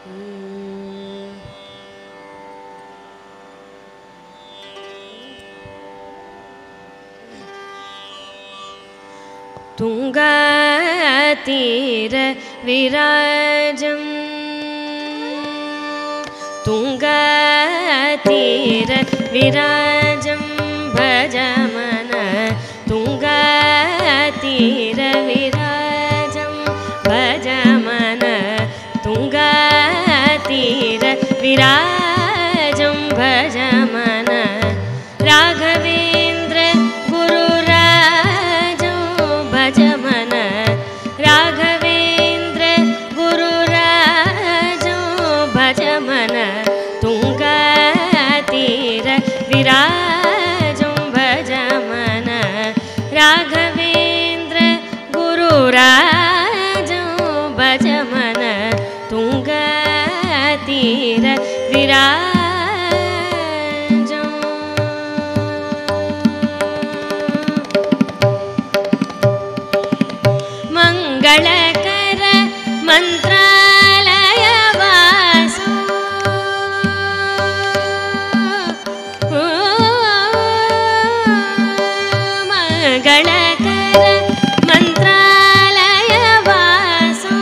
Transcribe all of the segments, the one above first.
ತುಂಗಾತೀರ ವಿರಾಜಂ ತುಂಗಾತೀರ ವಿರಾಜಂ ಭಜಮನ ತುಂಗಾತೀರ ವಿರಾಜಂ ಭಜಮನ ತುಂಗಾತೀರ ವಿರಾಜಂ ಭಜಮನ ರಾಘವೇಂದ್ರ ಗುರುರಾಜಂ ಭಜಮನ ರಾಘವೇಂದ್ರ ಗುರುರಾಜಂ ಭಜಮನ ತುಂಗಾತೀರ ವಿರಾಜಂ ಭಜಮನ ರಾಘವೇಂದ್ರ ಗುರುರಾಜಂ ಭಜಮನ ತುಂಗಾತೀರ ವಿರಾಜಂ ಮಂಗಳಕರ ಮಂತ್ರಾಲಯ ವಾಸೋ ಮಂಗಳಕರ ಮಂತ್ರಾಲಯ ವಾಸೋ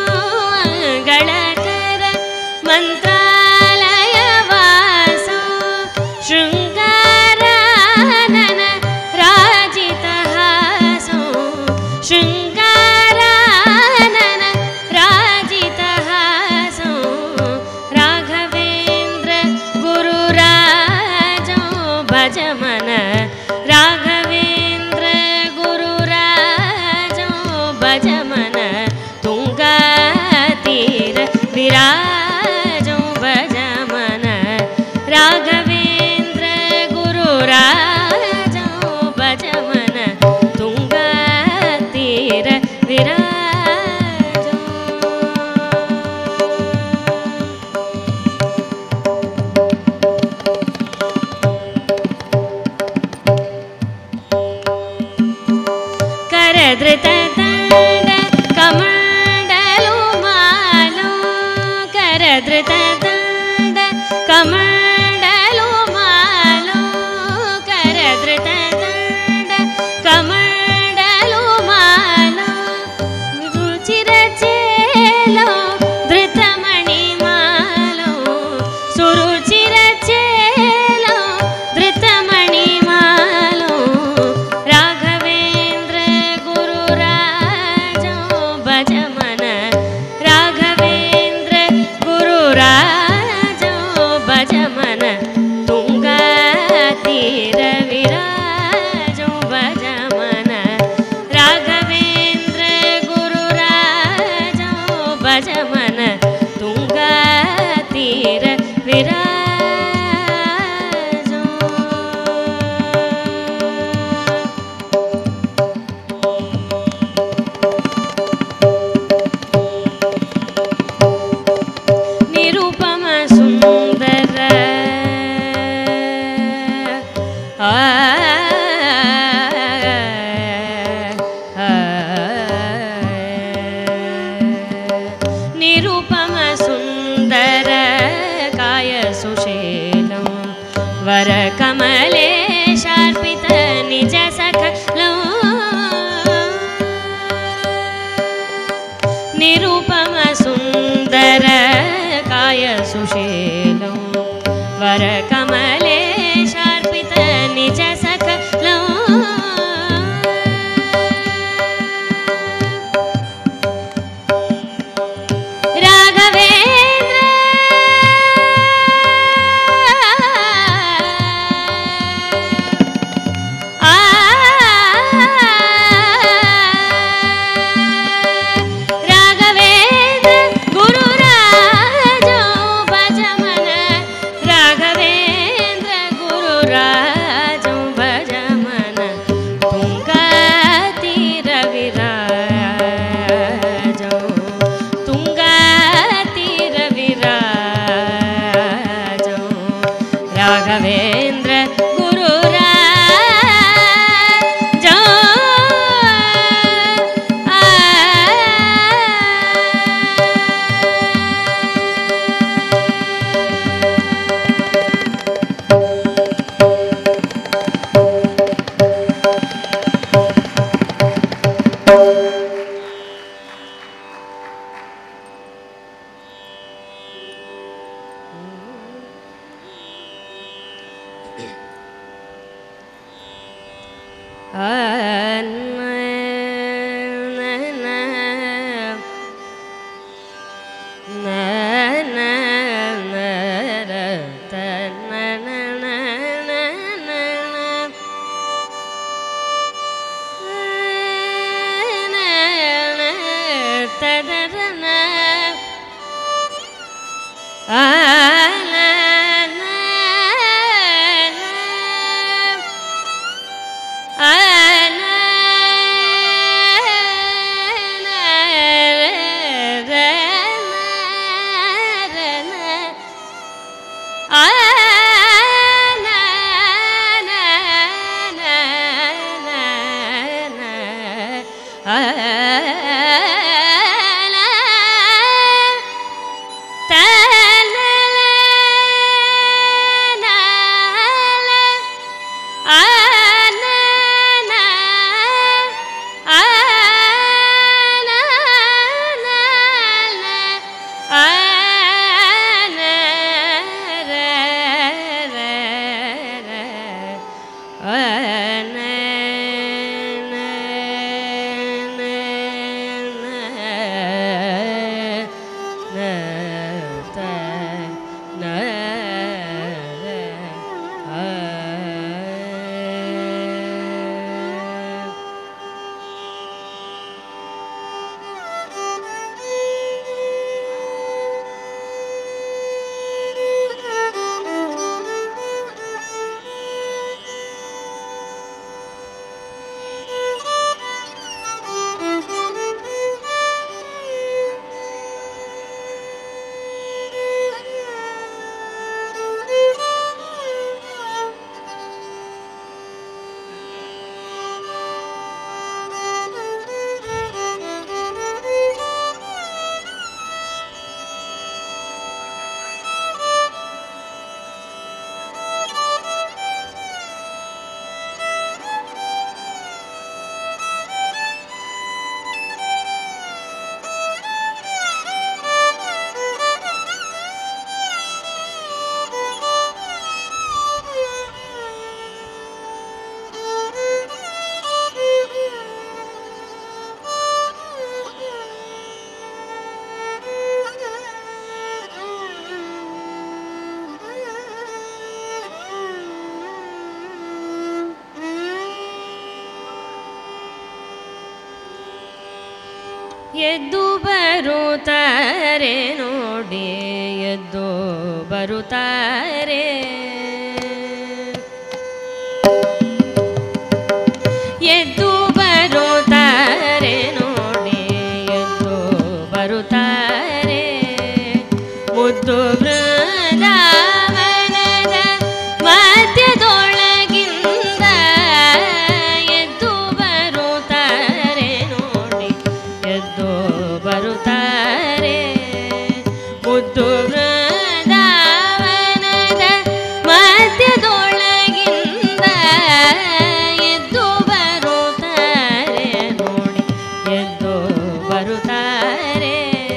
ಮಂಗಳಕರ ಮಂತ್ರಾಲಯ ವಾಸೋ ಶೃಂಗಾರಾನನ ರಾಜಿತಹಾಸೋ ಶೃಂಗಾರಾನನ ರಾಜಿತಹಾಸೋ ರಾಘವೇಂದ್ರ ಗುರುರಾಜೋ ಭಜಮನ ರಾಘವೇಂದ್ರ ಗುರುರಾಜೋ ಭಜಮನ ತುಂಗಾತೀರ ವಿರಾಜೋ ಭಜಮನ ರಾಘವೇಂದ್ರ ಗುರುರಾಜೋ ಭಜಮನ ತುಂಗಾತೀರ ವಿರಾಜೋ ಕರಧೃತ ದಂಡ ಕಮಂಡಲು ಮಾಲೋ ಕರಧೃತ ದಂಡ ಕಮಂಡಲು ಮಾಲೋ ಕರಧೃತ ದಂಡ ಕಮಂಡಲು ಮಾಲೋ ರುಚಿರ ಚೇಲೋ ಧೃತಮಣಿ ಮಾಲೋ ಸುರುಚಿರ ಚೇಲೋ ಧೃತಮಣಿ ಮಾಲೋ ರಾಘವೇಂದ್ರ ಗುರುರಾಜೋ ಭಜಮನ ರಾಘವೇಂದ್ರ ಗುರುರಾಜೋ ಭಜಮನ ತುಂಗಾತೀರ ವಿರಾಜೋ ಭಜಮನ ರಾಘವೇಂದ್ರ ಗುರುರಾಜೋ ಭಜಮನ ತುಂಗಾತೀರ ವಿರಾಜೋ ನಿರುಪಮ ಸುಂದರ ನಿರುಪಮ ಸುಂದರ ಕಾಯ ಸುಶೀಲಂ ವರ ಕಮಲೇಶಾರ್ಪಿತ ನಿಜ ಸಖಲಂ ನಿರುಪಮ ಸುಂದರ ಕಾಯ ಸುಶೀಲಂ ವರ ಕಮಲೇಶಾರ್ಪಿತ ನಿಜ ಸಖಲಂ ರಾಘವೇಂದ್ರ ರಾಘವೇಂದ್ರ ಗುರುರಾಜೋ ಭಜಮನ ರಾಘವೇಂದ್ರ ಎದ್ದು ಬರುತ್ತಾರೆ ನೋಡಿ ಎದ್ದು ಬರುತ್ತಾರೆ ಎದ್ದು ಬರುತ್ತಾರೆ ನೋಡಿ ಎದ್ದು ಬರುತ್ತಾರೆ ಮುದ್ದು ಬೃಂದಾವನದ ಮಧ್ಯದೊಳಗಿಂದ ಎದ್ದು ಬರುತ್ತಾರೆ ನೋಡಿ ಎದ್ದು ಬರುತ್ತಾರೆ ಮುದ್ದು ಬೃಂದಾವನದ ಮಧ್ಯದೊಳಗಿಂದ ಎದ್ದು ಬರುತ್ತಾರೆ ನೋಡಿ ಎದ್ದು ಬರುತ್ತಾರೆ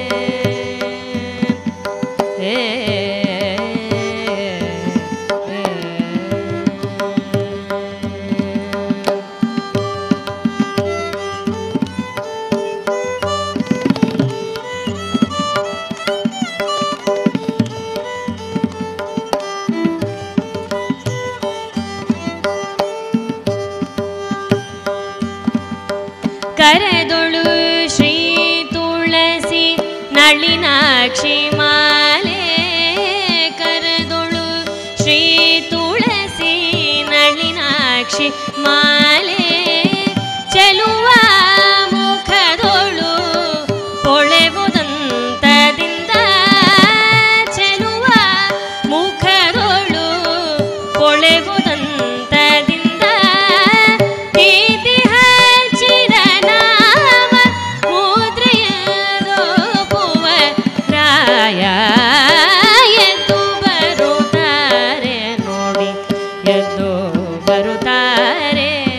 ಕರೆದೊಳು ಶ್ರೀ ತುಳಸಿ ನಳಿನಾಕ್ಷಿ ಮಾಲೆ ಕರೆದೊಳು ಶ್ರೀ ತುಳಸಿ ನಳಿನಾಕ್ಷಿ ಮಾಲೆ ಚೆಲುವ ಮುಖದೊಳು ಹೊಳೆವುದಂತದಿಂದ ಚೆಲುವ ಮುಖದೊಳು ಹೊಳೆವುದಂತದಿಂದ ಎದ್ದು ಬರುತ್ತಾರೆ ನೋಡಿ ಎದ್ದು ಬರುತ್ತಾರೆ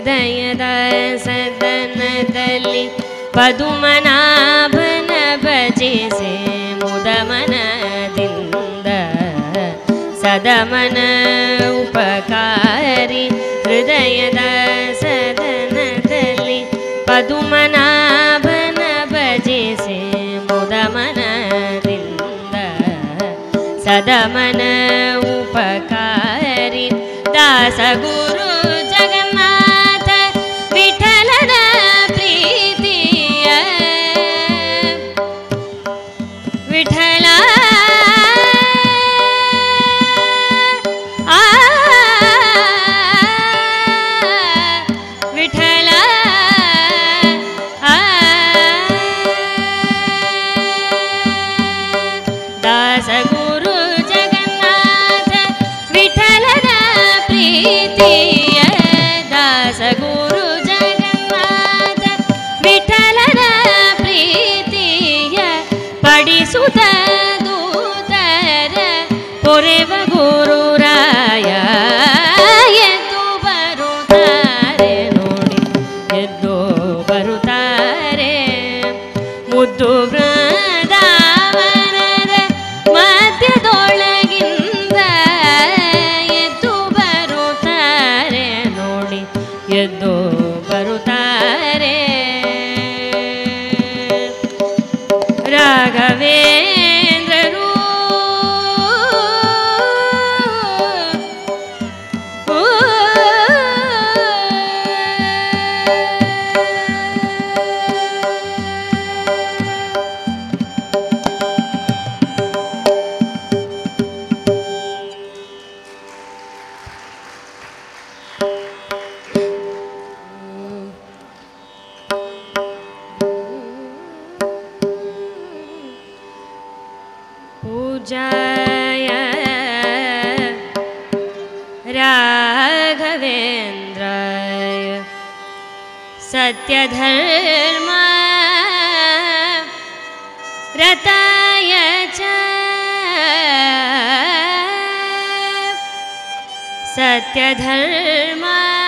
ಹೃದಯದ ಸದನದಲ್ಲಿ ಪದುಮನಾಭನ ಭಜಿಸೆ ಮುದಮನದಿಂದ ಸದಮನ ಉಪಕಾರಿ ಹೃದಯದ ಸದನದಲ್ಲಿ ಪದುಮನಾಭನ ಭಜಿಸೆ ಮುದಮನದಿಂದ ಸದಮನ ಉಪಕಾರಿ ದಾಸ ಗುರು ಜಗನ್ನಾಥ ವಿಠಲನ ಪ್ರೀತಿಯ ವಿಠಲ ವಿಠಲ ದಾಸ ಗುರು ಜಗನ್ನಾಥ ವಿಠಲನ ಪ್ರೀತಿಯ ದಾಸ ಗುರು ಜಗನ್ನಾಥ ವಿಠಲನ ಪ್ರೀತಿಯ ಪಡಿಸುತ್ತ ದೂತರ ಪೊರೆವ ಗುರುರಾಯ ಎದ್ದು ಬರುತ್ತಾರೆ ನೋಡಿ ಎದ್ದು ಬರುತ್ತಾರೆ ಮುದ್ದು ಬೃಂದಾವನದ ಮಧ್ಯದೊಳಗಿಂದ ಎದ್ದು ಬರುತ್ತಾರೆ ನೋಡಿ ಎದ್ದು ಬರುತ್ತಾರೆ ರಾಘವೇಂದ್ರರು पूजाय राघवेन्द्राय सत्यधर्म रताय च सत्यधर्म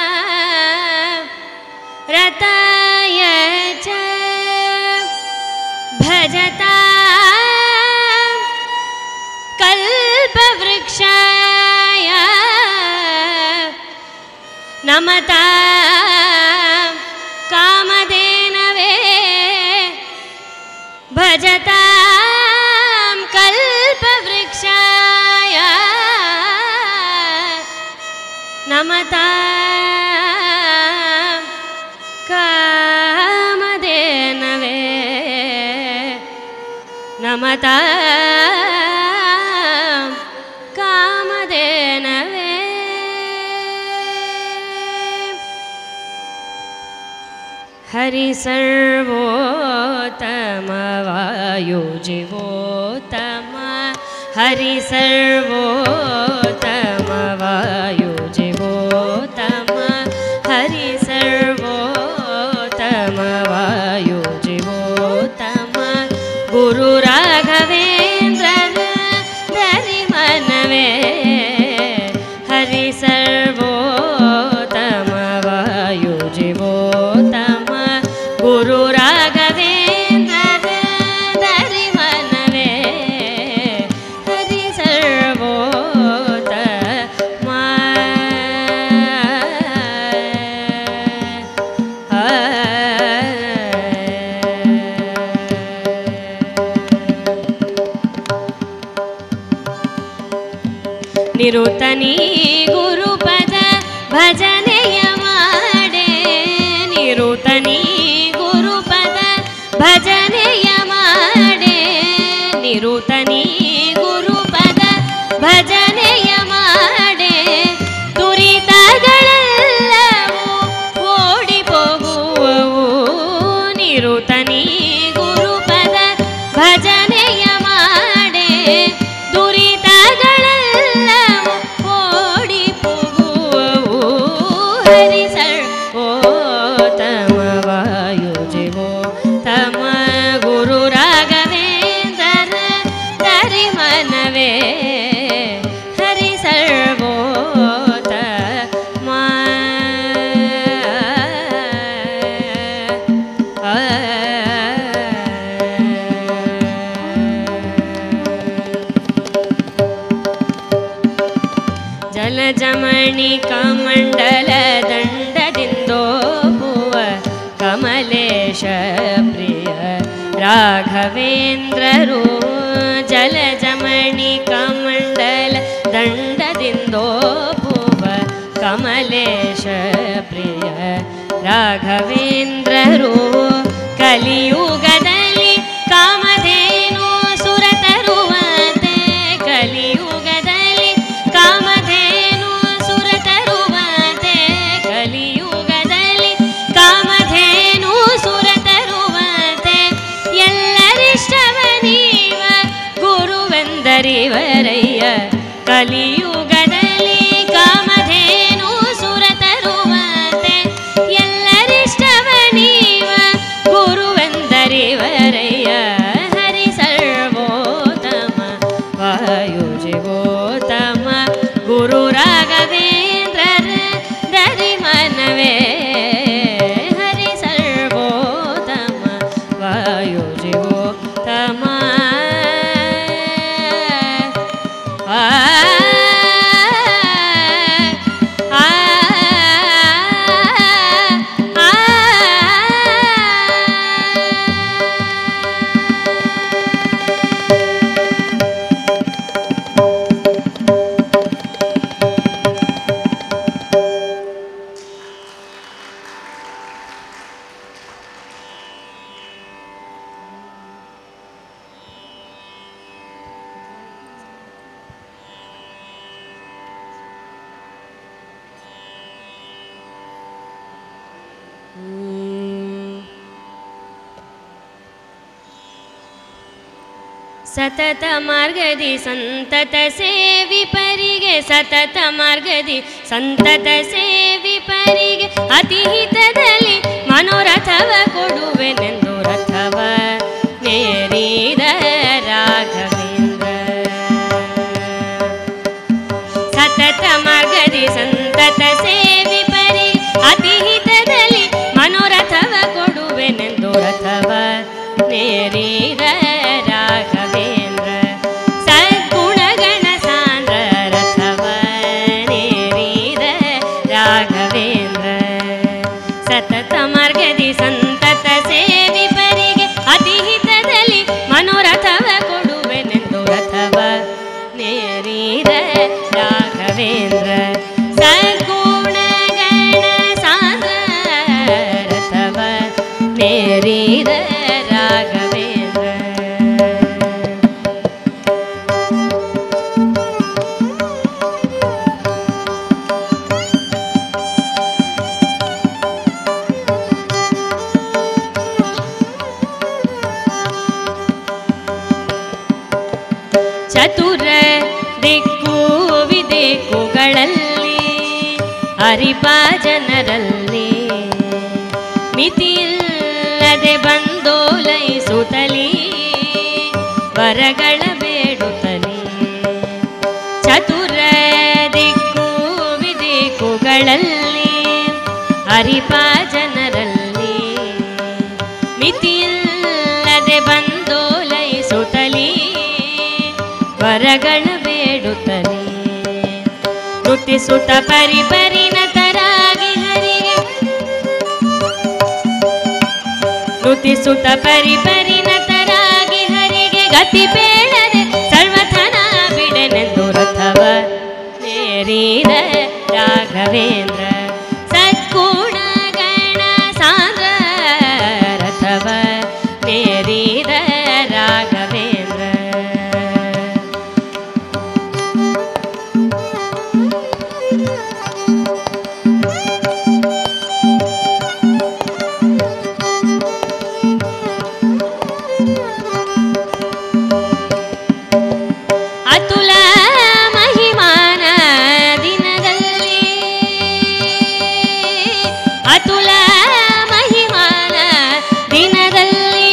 रताय च भजता कल्पवृक्षाय नमता कामधेनवे भजता कल्पवृक्षाय नमता कामधेनवे नमता कामधेनवे हरि सर्वोत्तम वायुजीवोत्तम हरि सर्वोत्तम वायुजीवोत्तम हरि सर्वोत्तम वायुजीवोत्तम गुरु राघवेन्द्र धरि मनवे हरि सर्वोत्तम वायुजीवोत्तम गुरु राघवेन्द्र धरि मनवे हरि सर्वोत्तम निरुतनी गुरुपद भजनेय माडे निरुतनी गुरुपद भजनेय माडे निरुतनी गुरुपद भजनेय माडे दुरितगಳೆಲ್ಲವೂ ಓಡಿ ಹೋಗುವವು ನಿರುತನಿ ಗುರುಪದ ಭಜನೆಯ ಮಾಡೆ ದುರಿತಗಳೆಲ್ಲವೂ ಓಡಿ ಹೋಗುವವು ಹರಿ ಸರ್ವೋತ್ತಮ ವಾಯುಜೀವೋ ತಮ ಗುರು ರಾಘವೇಂದ್ರ ಧರಿ ಮನವೇ ಜಲಜಮಣಿ ಕಮಂಡಲ ದಂಡದಿಂದೋಪುವ ಕಮಲೇಶ ಪ್ರಿಯ ರಾಘವೇಂದ್ರರು ಜಲಜಮಣಿ ಕಮಂಡಲ ದಂಡದಿಂದೋಪುವ ಕಮಲೇಶ ಪ್ರಿಯ ರಾಘವೇಂದ್ರರು ಕಲಿಯುಗದಲ್ಲಿ ಕಾಮಧೇನು ಸುರ ತರುವಂತೆ ಕಲಿಯುಗದಲ್ಲಿ ಕಾಮಧೇನು ಸುರ ತರುವಂತೆ ಕಲಿಯುಗದಲ್ಲಿ ಕಾಮಧೇನು ಸುರ ತರುವಂತೆ ಎಲ್ಲರಿಷ್ಟವ ನೀವ ಗುರುವೆಂದರಿವರಯ್ಯ ಕಲಿಯುಗದಲ್ಲಿ ಕಾಮಧೇನು ಸುರ ತರುವಂತೆ ಎಲ್ಲರಿಷ್ಟವ ನೀವ ಗುರುವೆಂದರಿವರಯ್ಯ ಹರಿ ಸರ್ವೋತ್ತಮ ವಾಯು ಜೀವೋತ್ತಮ ಗುರು ರಾಘವೇಂದ್ರರ ದರಿ ಮನವೇ ಹರಿ ಸರ್ವೋತ್ತಮ ವಾಯು ಜೀವೋತ್ತಮ ಸತತ ಮಾರ್ಗದಿ ಸಂತತ ಸೇವಿಪರಿಗೆ ಸತತ ಮಾರ್ಗದಿ ಸಂತತ ಸೇವಿಪರಿಗೆ ಅತಿ ಹಿತದಲ್ಲಿ ಮನೋರಥವ ಕೊಡುವೆನೆಂದು ರಥವ ನೇರಿದ ರಾಘವೇಂದ್ರ ಸತತ ಮಾರ್ಗದಿ ಸಂತತ ಸೇವಿಪರಿಗೆ ಅತಿ ಹಿತದಲ್ಲಿ ಮನೋರಥವ ಕೊಡುವೆನೆಂದು ರಥವ ನೇರಿದ ರಾಘವೇಂದ್ರ ಸದ್ಗುಣಗಣ ಸಾಂದ್ರ ರಥವ ನೇರಿದ ರಾಘವೇಂದ್ರ ಸತತ ಮಾರ್ಗದಿ ಸಂತತ ಸೇವಿಪರಿಗೆ ಅತಿ ಹಿತದಲ್ಲಿ ಮನೋರಥವ ಕೊಡುವೆನೆಂದು ರಥವ ನೇರಿದ ರಾಘವೇಂದ್ರ ಸದ್ಗುಣಗಣ ಸಾಂದ್ರ ರಥವ ನೇರಿದ ರಾಘವೇಂದ್ರ ಚತುರ ದಿಕ್ಕು ವಿದಿಕ್ಕುಗಳಲ್ಲಿ ಅರಿಪ ಜನರಲ್ಲಿ ಮಿತಿಯಿಲ್ಲದೆ ಬಂದೋಲೈಸುತ್ತಲೀ ವರಗಳ ಬೇಡುತ್ತಲೀ ಚತುರ ದಿಕ್ಕು ವಿದಿಕ್ಕುಗಳಲ್ಲಿ ಅರಿಪ ಜನರಲ್ಲಿ ಮಿತಿಯಿಲ್ಲದೆ ಬಂದೋಲೈಸುತ್ತಲೀ ವರಗಳ ಬೇಡುತ್ತಲೀ ನುತಿಸುತ್ತ ಪರಿಪರಿಣತರಾಗಿ ಹರಿಗೆ ನುತಿಸುತ್ತ ಪರಿಪರಿಣತರಾಗಿ ಹರಿಗೆ ಗತಿ ಬೇಡದೆ ಸರ್ವಥನ ಬಿಡನೆಂದು ರಥವ ನೇರಿದ ರಾಘವೇಂದ್ರ ಸದ್ಗುಣಗಣ ಸಾಂದ್ರ ರಥವ ನೇರಿದ ರಾಘವೇಂದ್ರ ಅತುಲ ಮಹಿಮಾನ ದಿನದಲ್ಲಿ ಅತುಲ ಮಹಿಮಾನ ದಿನದಲ್ಲಿ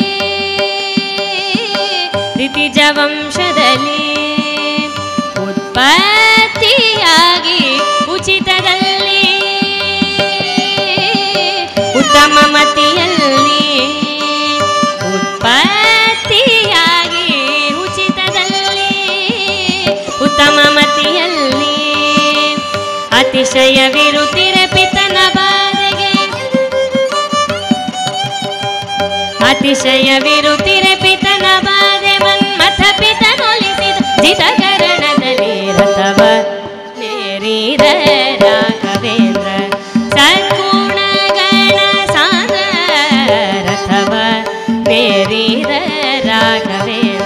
ದಿತಿಜ ವಂಶದಲ್ಲಿ ಉತ್ಪತ್ತಿಯಾಗಿ ಉಚಿತದಲ್ಲಿ ಉತ್ತಮ ಮತಿಯಲ್ಲಿ ಉತ್ಪತ್ತಿಯಾಗಿ ಉಚಿತದಲ್ಲಿ ಉತ್ತಮ ಮತಿಯಲ್ಲಿ ಅತಿಶಯವಿರುತ್ತಿರೆ ಪಿತನ ಬಾಧೆಗೆ ಅತಿಶಯವಿರುತ್ತಿರೆ ಪಿತನ ಬಾಧೆ ಮನ್ಮಥ ಪಿತನೊಲಿಸಿದ ಜಿತಕರಣದಲ್ಲಿ ರಥವ ನೇರಿದ ರಾಘವೇಂದ್ರ ಸದ್ಗುಣ ಗಣ ಸಾಂದ್ರ ರಥವ ನೇರಿದ ರಾಘವೇಂದ್ರ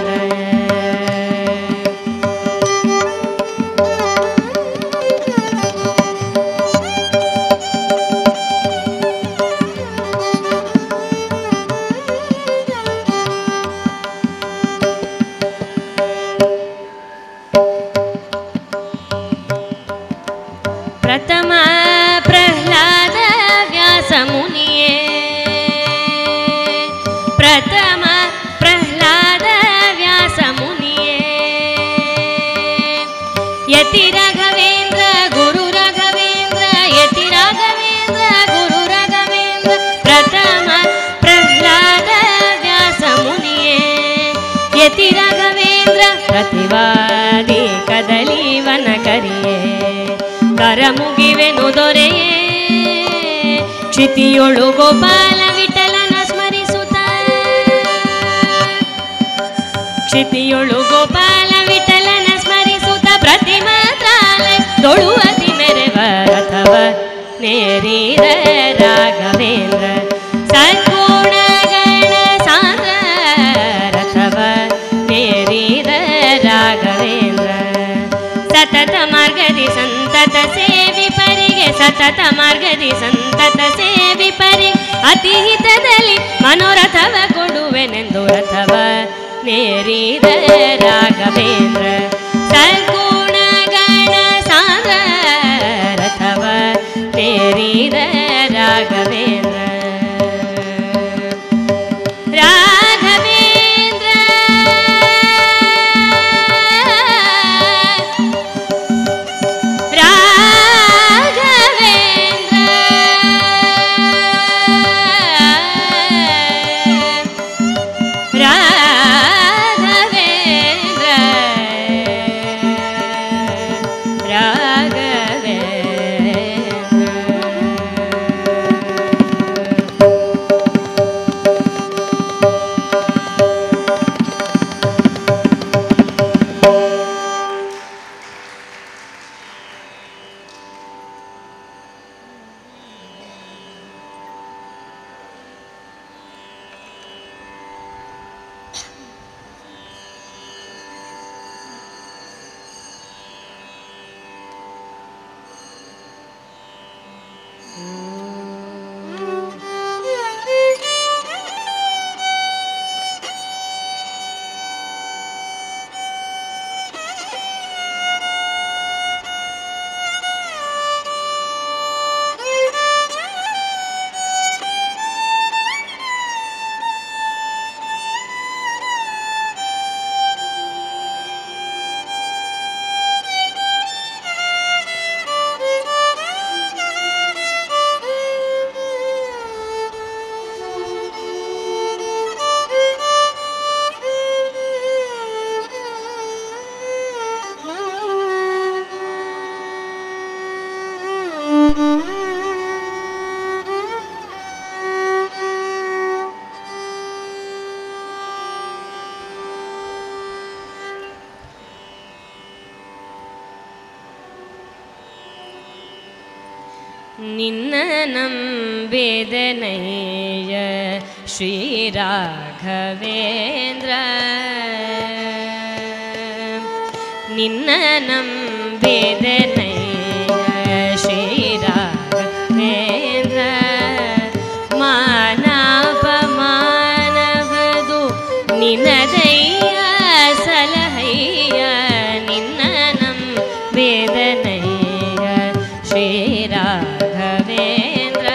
ಪ್ರಥಮ ಪ್ರಹ್ಲಾದ ವ್ಯಾಸ ಮುನಿಯೇ ಪ್ರಥಮ ಪ್ರಹ್ಲಾದ ವ್ಯಾಸ ಮುನಿಯೇ ಯತಿ ರಾಘವೇಂದ್ರ ಗುರು ರಾಘವೇಂದ್ರ ಯತಿ ರಾಘವೇಂದ್ರ ಗುರು ರಾಘವೇಂದ್ರ ಪ್ರಥಮ ಪ್ರಹ್ಲಾದ ವ್ಯಾಸ ಮುನಿಯೇ ಯತಿ ರಾಘವೇಂದ್ರ ಪ್ರತಿವಾದಿ ಕದಲೀವನ ಕರಿಯೇ ಕರ ಮುಗಿವೆನು ದೊರೆಯೇ ಕ್ಷಿತಿಯೊಳು ಗೋಪಾಲ ವಿಠಲನ ಸ್ಮರಿಸುತ್ತ ಕ್ಷಿತಿಯೊಳು ಗೋಪಾಲ ವಿಠಲನ ಸ್ಮರಿಸುತ್ತ ಪ್ರತಿಮಾತ್ರಾಲಯ ತೊಳುವತಿ ಮೆರೆವ ರಥವ ನೇರಿದ ರಾಘವೇಂದ್ರ ಸದ್ಗುಣ ಗಣ ಸಾಂದ್ರ ರಥವ ನೇರಿದ ರಾಘವೇಂದ್ರ ಸತತ ಮಾರ್ಗದಿ ಸಂತತ ಸೇವಿ ಪರಿಗೆ ಸತತ ಮಾರ್ಗದಿ ಸಂತತ ಸೇವಿ ಪರಿ ಅತಿ ಹಿತದಲ್ಲಿ ಮನೋರಥವ ಕೊಡುವೆನೆಂದು ರಥವ ನೇರಿದ ರಾಘವೇಂದ್ರ ಸದ್ಗುಣ ಗಣ ಸಾಂದ್ರ ರಥವ ನೇರಿದ ರಾಘವೇಂದ್ರ ನಿನ್ನ ನಂಬಿದೆನಯ್ಯ ಶ್ರೀರಾಘವೇಂದ್ರ ನಿನ್ನ ನಂಬಿದೆನಯ್ಯ ಶ್ರೀರಾಘವೇಂದ್ರ ಮಾನಪಮಾನವದು ನಿನ್ನದಯ್ಯ ಸಲಹಯ್ಯ ನಿನ್ನ ನಂಬಿದೆನಯ್ಯ ಶ್ರೀರಾಘವೇಂದ್ರ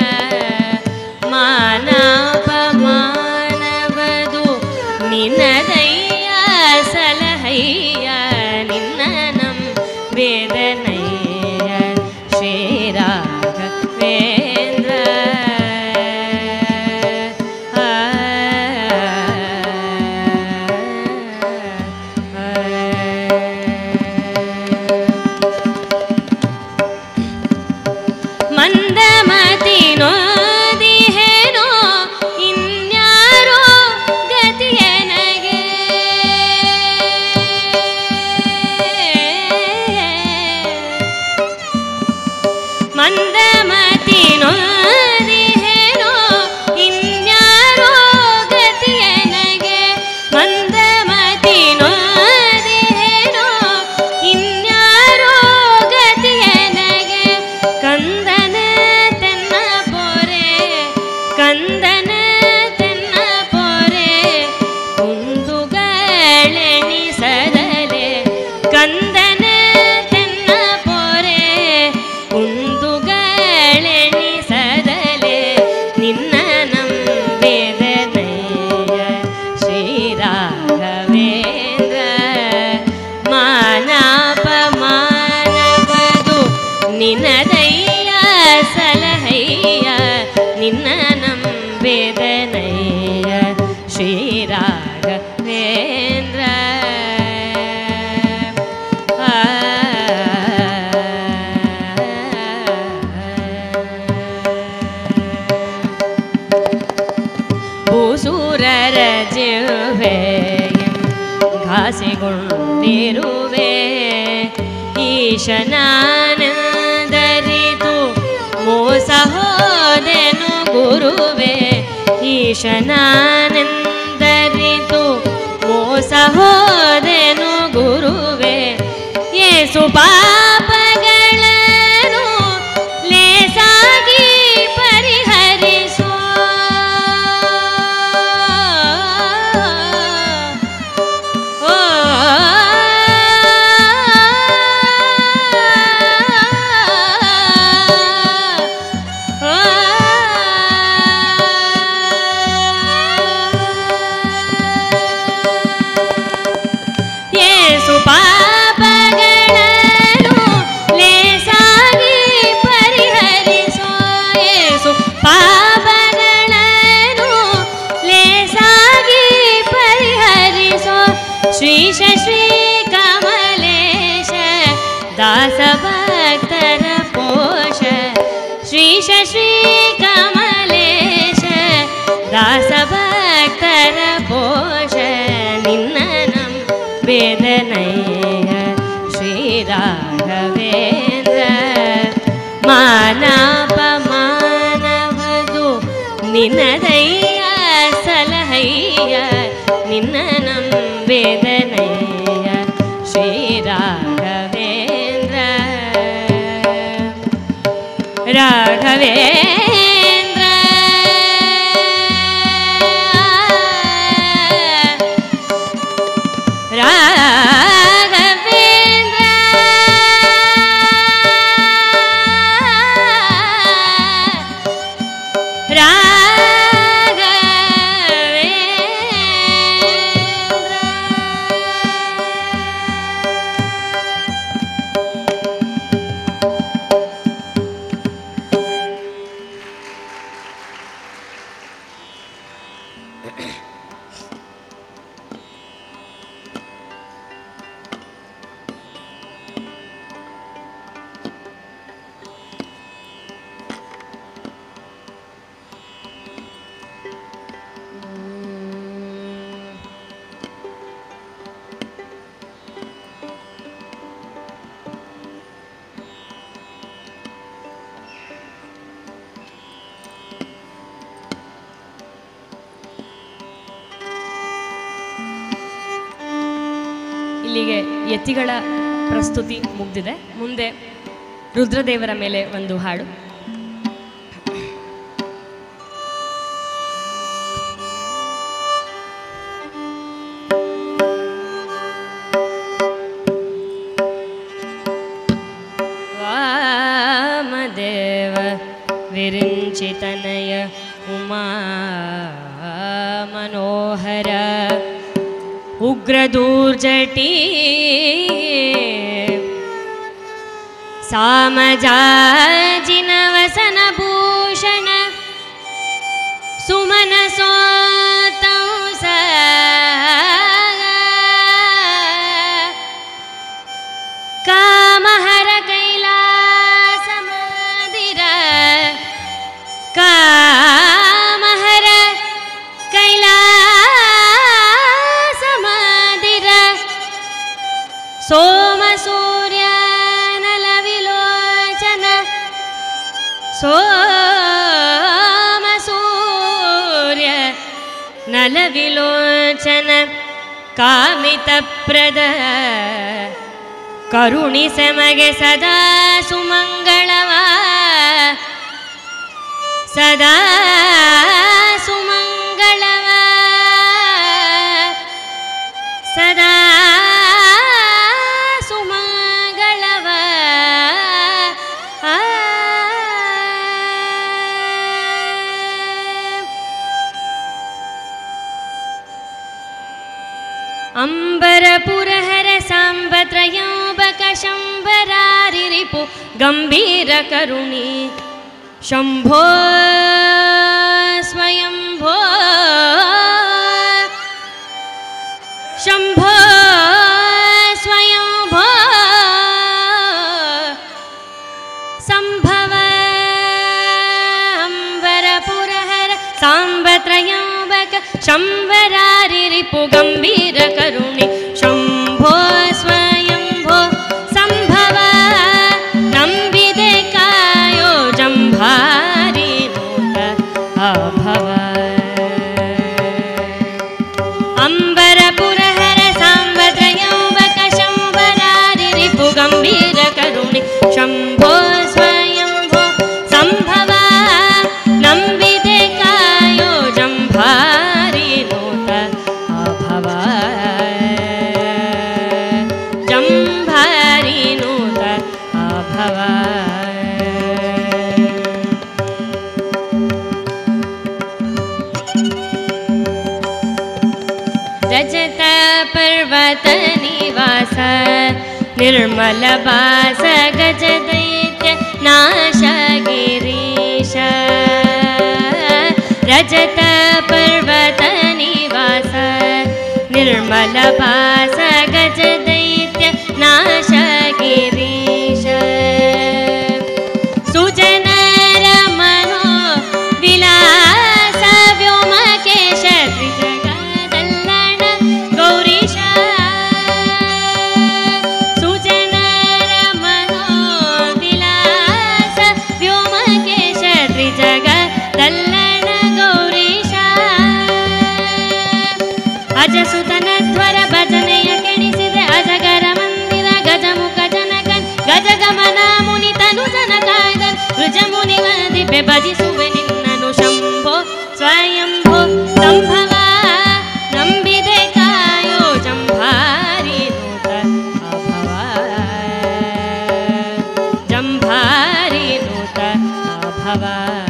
ಮಾನಪಮಾನವದು ನಿನ್ನದಯ್ಯ ಸಲಹಯ್ಯ ನಿನ್ನ ನಂಬಿದೆನಯ್ಯ ಶ್ರೀರಾಘವೇಂದ್ರ ನಿನ್ನದಯ್ಯ ಸಲಹಯ್ಯ ನಿನ್ನ ನಂಬೆದನಯ್ಯ ಶ್ರೀರಾಘವೇಂದ್ರ. ಭೂಸೂರರ ಜಿಹ್ವೆಯಂ ಘಾಸಿಗೊಂಡಿರುವೆ ಈಶನಾನಂದರಿತು ಮೋಸ ಹೋದೆನು ಗುರುವೆ. ಈಶನಾನಂದರಿತು ಮೋಸ ಹೋದೆನು ಗುರುವೆ. ಏಸು ಪಾಪಗಳನ್ನು ಲೇಸಾಗಿ ಪರಿಹರಿಸೋ ಶ್ರೀಶ ಶ್ರೀ ಕಮಲೇಶ ದಾಸ ಭಕ್ತರ ಪೋಷ. ಶ್ರೀಶ ಶ್ರೀ ಕಮಲೇಶ ದಾಸ ಭಕ್ತರ ಪೋಷ. ನಿನ್ನ ನಂಬೆದನಯ್ಯ ಶ್ರೀರಾಘವೇಂದ್ರ. ಮಾನಾಪಮಾನವದು ನಿನ್ನದಯ್ಯ ಸಲಹಯ್ಯ ನಿನ್ನ ನಂಬೆದನಯ್ಯ ಶ್ರೀರಾಘವೇಂದ್ರ. ರಾಘವೇಂದ್ರ ರಾಘವೇಂದ್ರ ಇಲ್ಲಿಗೆ ಯತಿಗಳ ಪ್ರಸ್ತುತಿ ಮುಗಿದಿದೆ. ಮುಂದೆ ರುದ್ರದೇವರ ಮೇಲೆ ಒಂದು ಹಾಡು. ವಾಮದೇವ ವಿರಿಂಚಿತನಯ ಉಮಾ ಮನೋಹರ ಉಗ್ರದೂರ್ಜಟಿ ಸಾಮಜಾಜಿನವಸನ ಭೂಷಣ ಸುಮನ ಸೋತಂಸ ಕಾಮಹರ ಕೈಲಾಸ ಮಂದಿರ ಕಾಮಹರ ಕೈಲಾಸ ಮಂದಿರ ಸೋಮ ಸೂರ್ಯ ನಲ ವಿಲೋಚನ ಸೋಮ ಸೂರ್ಯ ನಲ ವಿಲೋಚನ ಕಾಮಿತಪ್ರದ ಕರುಣಿಸೆ ಮಗೆ ಸದಾ ಸುಮಂಗಳವ ಸದಾ ಸುಮಂಗಳವ ಸದಾ ಸುಮಂಗಳವ ಅಂಬರಪುರಹರ ಸಾಂಬತ್ರಯೋಬಕ ಶಂಬರಾರಿ ರಿಪು रिपु गंभीर करुणी शंभो स्वयंभो शंभो स्वयंभो संभव अंबरपुरहर सांबत्रयंबक शंबरारि रिपु गंभीर करुणी शंभो स्वयंभो संभव नंबिदे कायो जंभारि नूत अभव अंबरपुरहर सांबत्रयंबक शंबरारि रिपु गंभीर करुणी शंभो स्वयंभो संभव नंबिदे कायो जंभारि नूत अभव जंभारि नूत अभव रजत पर्वत निवास निर्मल बास गज दैत्य नाश गिरीश रजत पर्वत निवास निर्मल बास गज दैत्य नाश गिरीश सुजनर मनो विलास व्योमकेश त्रिजगदल्लण गौरीश सुजनर मनो विलास व्योमकेश त्रिजगदल्लण गौरीश अजसुतनध्वर भजನೆಯ ಕೆಣಿಸಿದೆ ಅಜಗರ ಮಂದಿರ ಗಜಮುಖ ಜನಕನ್ ಗಜಗಮನ ಮುನಿ ತನು ಜನಕಾಯದನ್ ಋಜಮುನಿ ವಂದಿಪೆ ಭಜಿಸುವೆ ನಿನ್ನನು ಶಂಭೋ ಸ್ವಯಂಭೋ ಸಂಭವ ನಂಬಿದೆ ಕಾಯೋ ಜಂಭಾರಿ ನೂತ ಅಭವ ಜಂಭಾರಿ ನೂತ ಅಭವ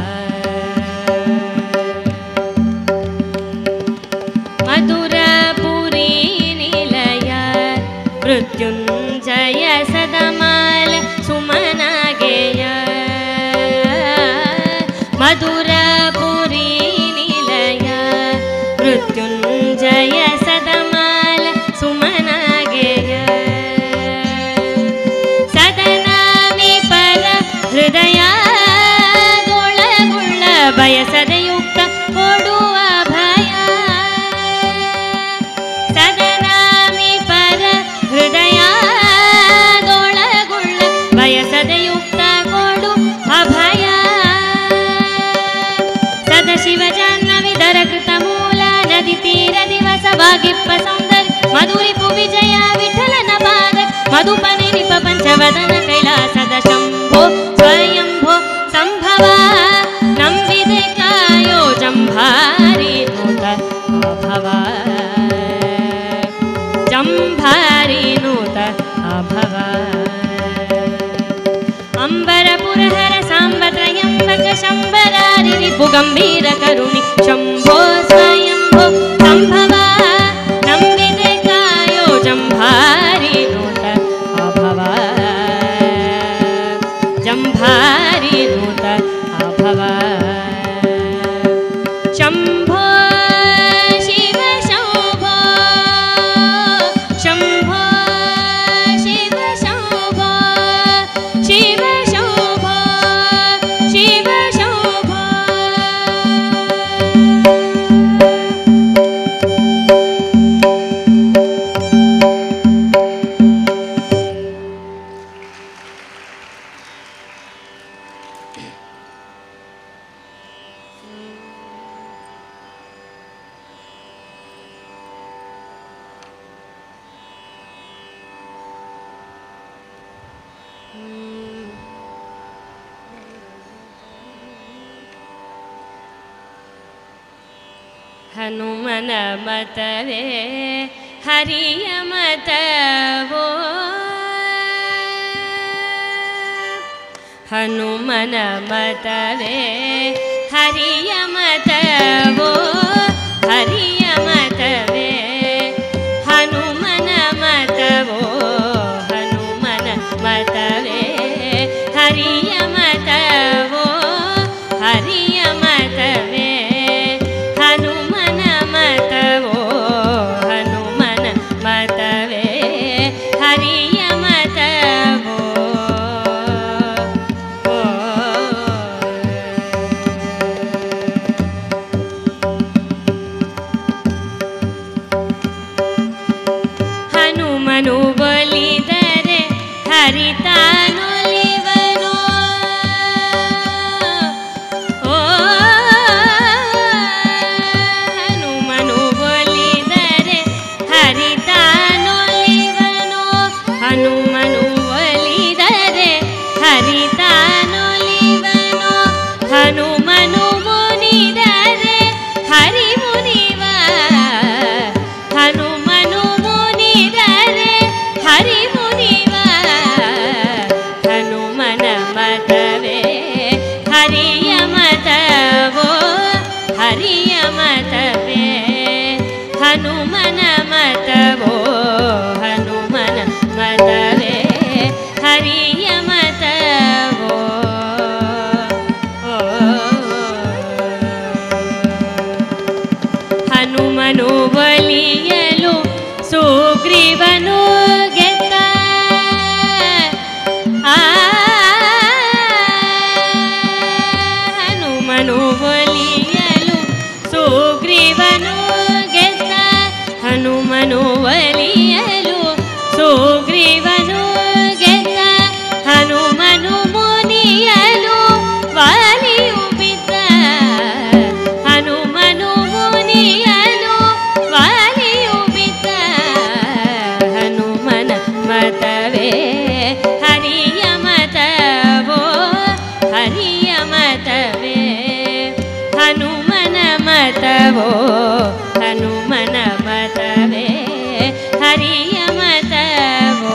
मधुरपुरी निलय मृत्युंजय सदमाल सुमनागेय मधुरपुरी निलय मृत्युंजय सदमाल सुमनागेय सदनामि पर हृदय गोळगुಳ್ಳ ಬಯಸದೆ ಯುಕ್ತ ಕೊಡುವ ಭಯ ಸದನಾಮಿ ಪರ ಹೃದಯ ದೊಳಗುಳ್ಳ ಬಯಸದೆ ಯುಕ್ತ ಕೊಡು ಅಭಯ ಸದಶಿವ ಜಾಹ್ನವಿದರ ಕೃತ ಮೂಲ ನದಿ ತೀರ ದಿವಸ ಭಾಗಿಪ್ಪ ಸೌಂದರ್ಯ ಮಧುರಿಪು ವಿಜಯ ವಿಠಲನ ಪಾದ ಮಧುಪನಿ ನಿಪ ಪಂಚವದನ ಕೈಲಾಸದ ಶಂಭೋ ಸ್ವಯಂಭೋ ಸಂಭವ ನಂಬಿದೆ ಕಾಯೋ ಜಂಭಾರಿ ನೂತ ಅಭವ ಜಂಭಾರಿ ನೂತ ಅಭವ ಅಂಬರಪುರಹರ ಸಾಂಬತ್ರಯಂಬಕ ಶಂಬರಾರಿ ರಿಪು ಗಂಭೀರ ಕರುಣಿ ಶಂಭೋ ಸ್ವಯಂಭೋ ಸಂಭವ ನಂಬಿದೆ ಕಾಯೋ ಜಂಭಾರಿ ನೂತ ಅಭವ ಜಂಭಾರಿ ನೂತ ಅಭವ ಶಂಭೋ ಶಿವ ಶಂಭೋ ಶಂಭೋ ಶಿವ ಶಂಭೋ ಶಿವ ಶಂಭೋ ಶಿವ ಶಂಭೋ ಹನುಮನ ಮತವೇ ಹರಿಯ ಮತವೋ ಹನುಮನ ಮತವೇ ಹರಿಯ ಮತವೋ ಹರಿಯ ಮತವೇ ಹನುಮನ ಮತವೋ ಹನುಮನ ಮತವೇ ಹರಿತಾನೊಲಿವನೋ ಓ ಹನುಮನು ಒಲಿದರೆ ಹರಿತಾನೊಲಿವನೋ ಹನುಮನು ಒಲಿದರೆ ಹರಿತಾನೊಲಿವನೋ ಹನುಮನು ಮುನಿದರೆ ಹರಿ ಮುನಿವ ಹನುಮನು ಮುನಿದರೆ ಹರಿ ಮುನಿವ ಹನುಮನ ಮತವೇ ಹರಿಯ ಮತವೋ ಹರಿಯ ಮತವೇ ಹನುಮನ ಮತವೋ ಹನುಮನ ಮತವೇ ಹರಿಯ ಮತವೋ ಹನುಮನು ಒಲಿಯಲು ಸುಗ್ರೀವನು ಗೆದ್ದ ಹನುಮನು ಒಲಿಯಲು ಸುಗ್ರೀವನು ಗೆದ್ದ ಹನುಮನು ಒಲಿಯಲು ಸುಗ್ರೀವನು ಗೆದ್ದ ಹನುಮನು ಮುನಿಯಲು ವಾಲಿಯು ಬಿದ್ದ ಹನುಮನು ಮುನಿಯಲು ವಾಲಿಯು ಬಿದ್ದ ಹನುಮನ ಮತವೇ ಹರಿಯ ಮತವೋ ಹರಿಯ ಮತವೇ ಹನುಮನ ಮತವೋ ಹನುಮನ ಮತವೇ ಹರಿಯ ಮತವೋ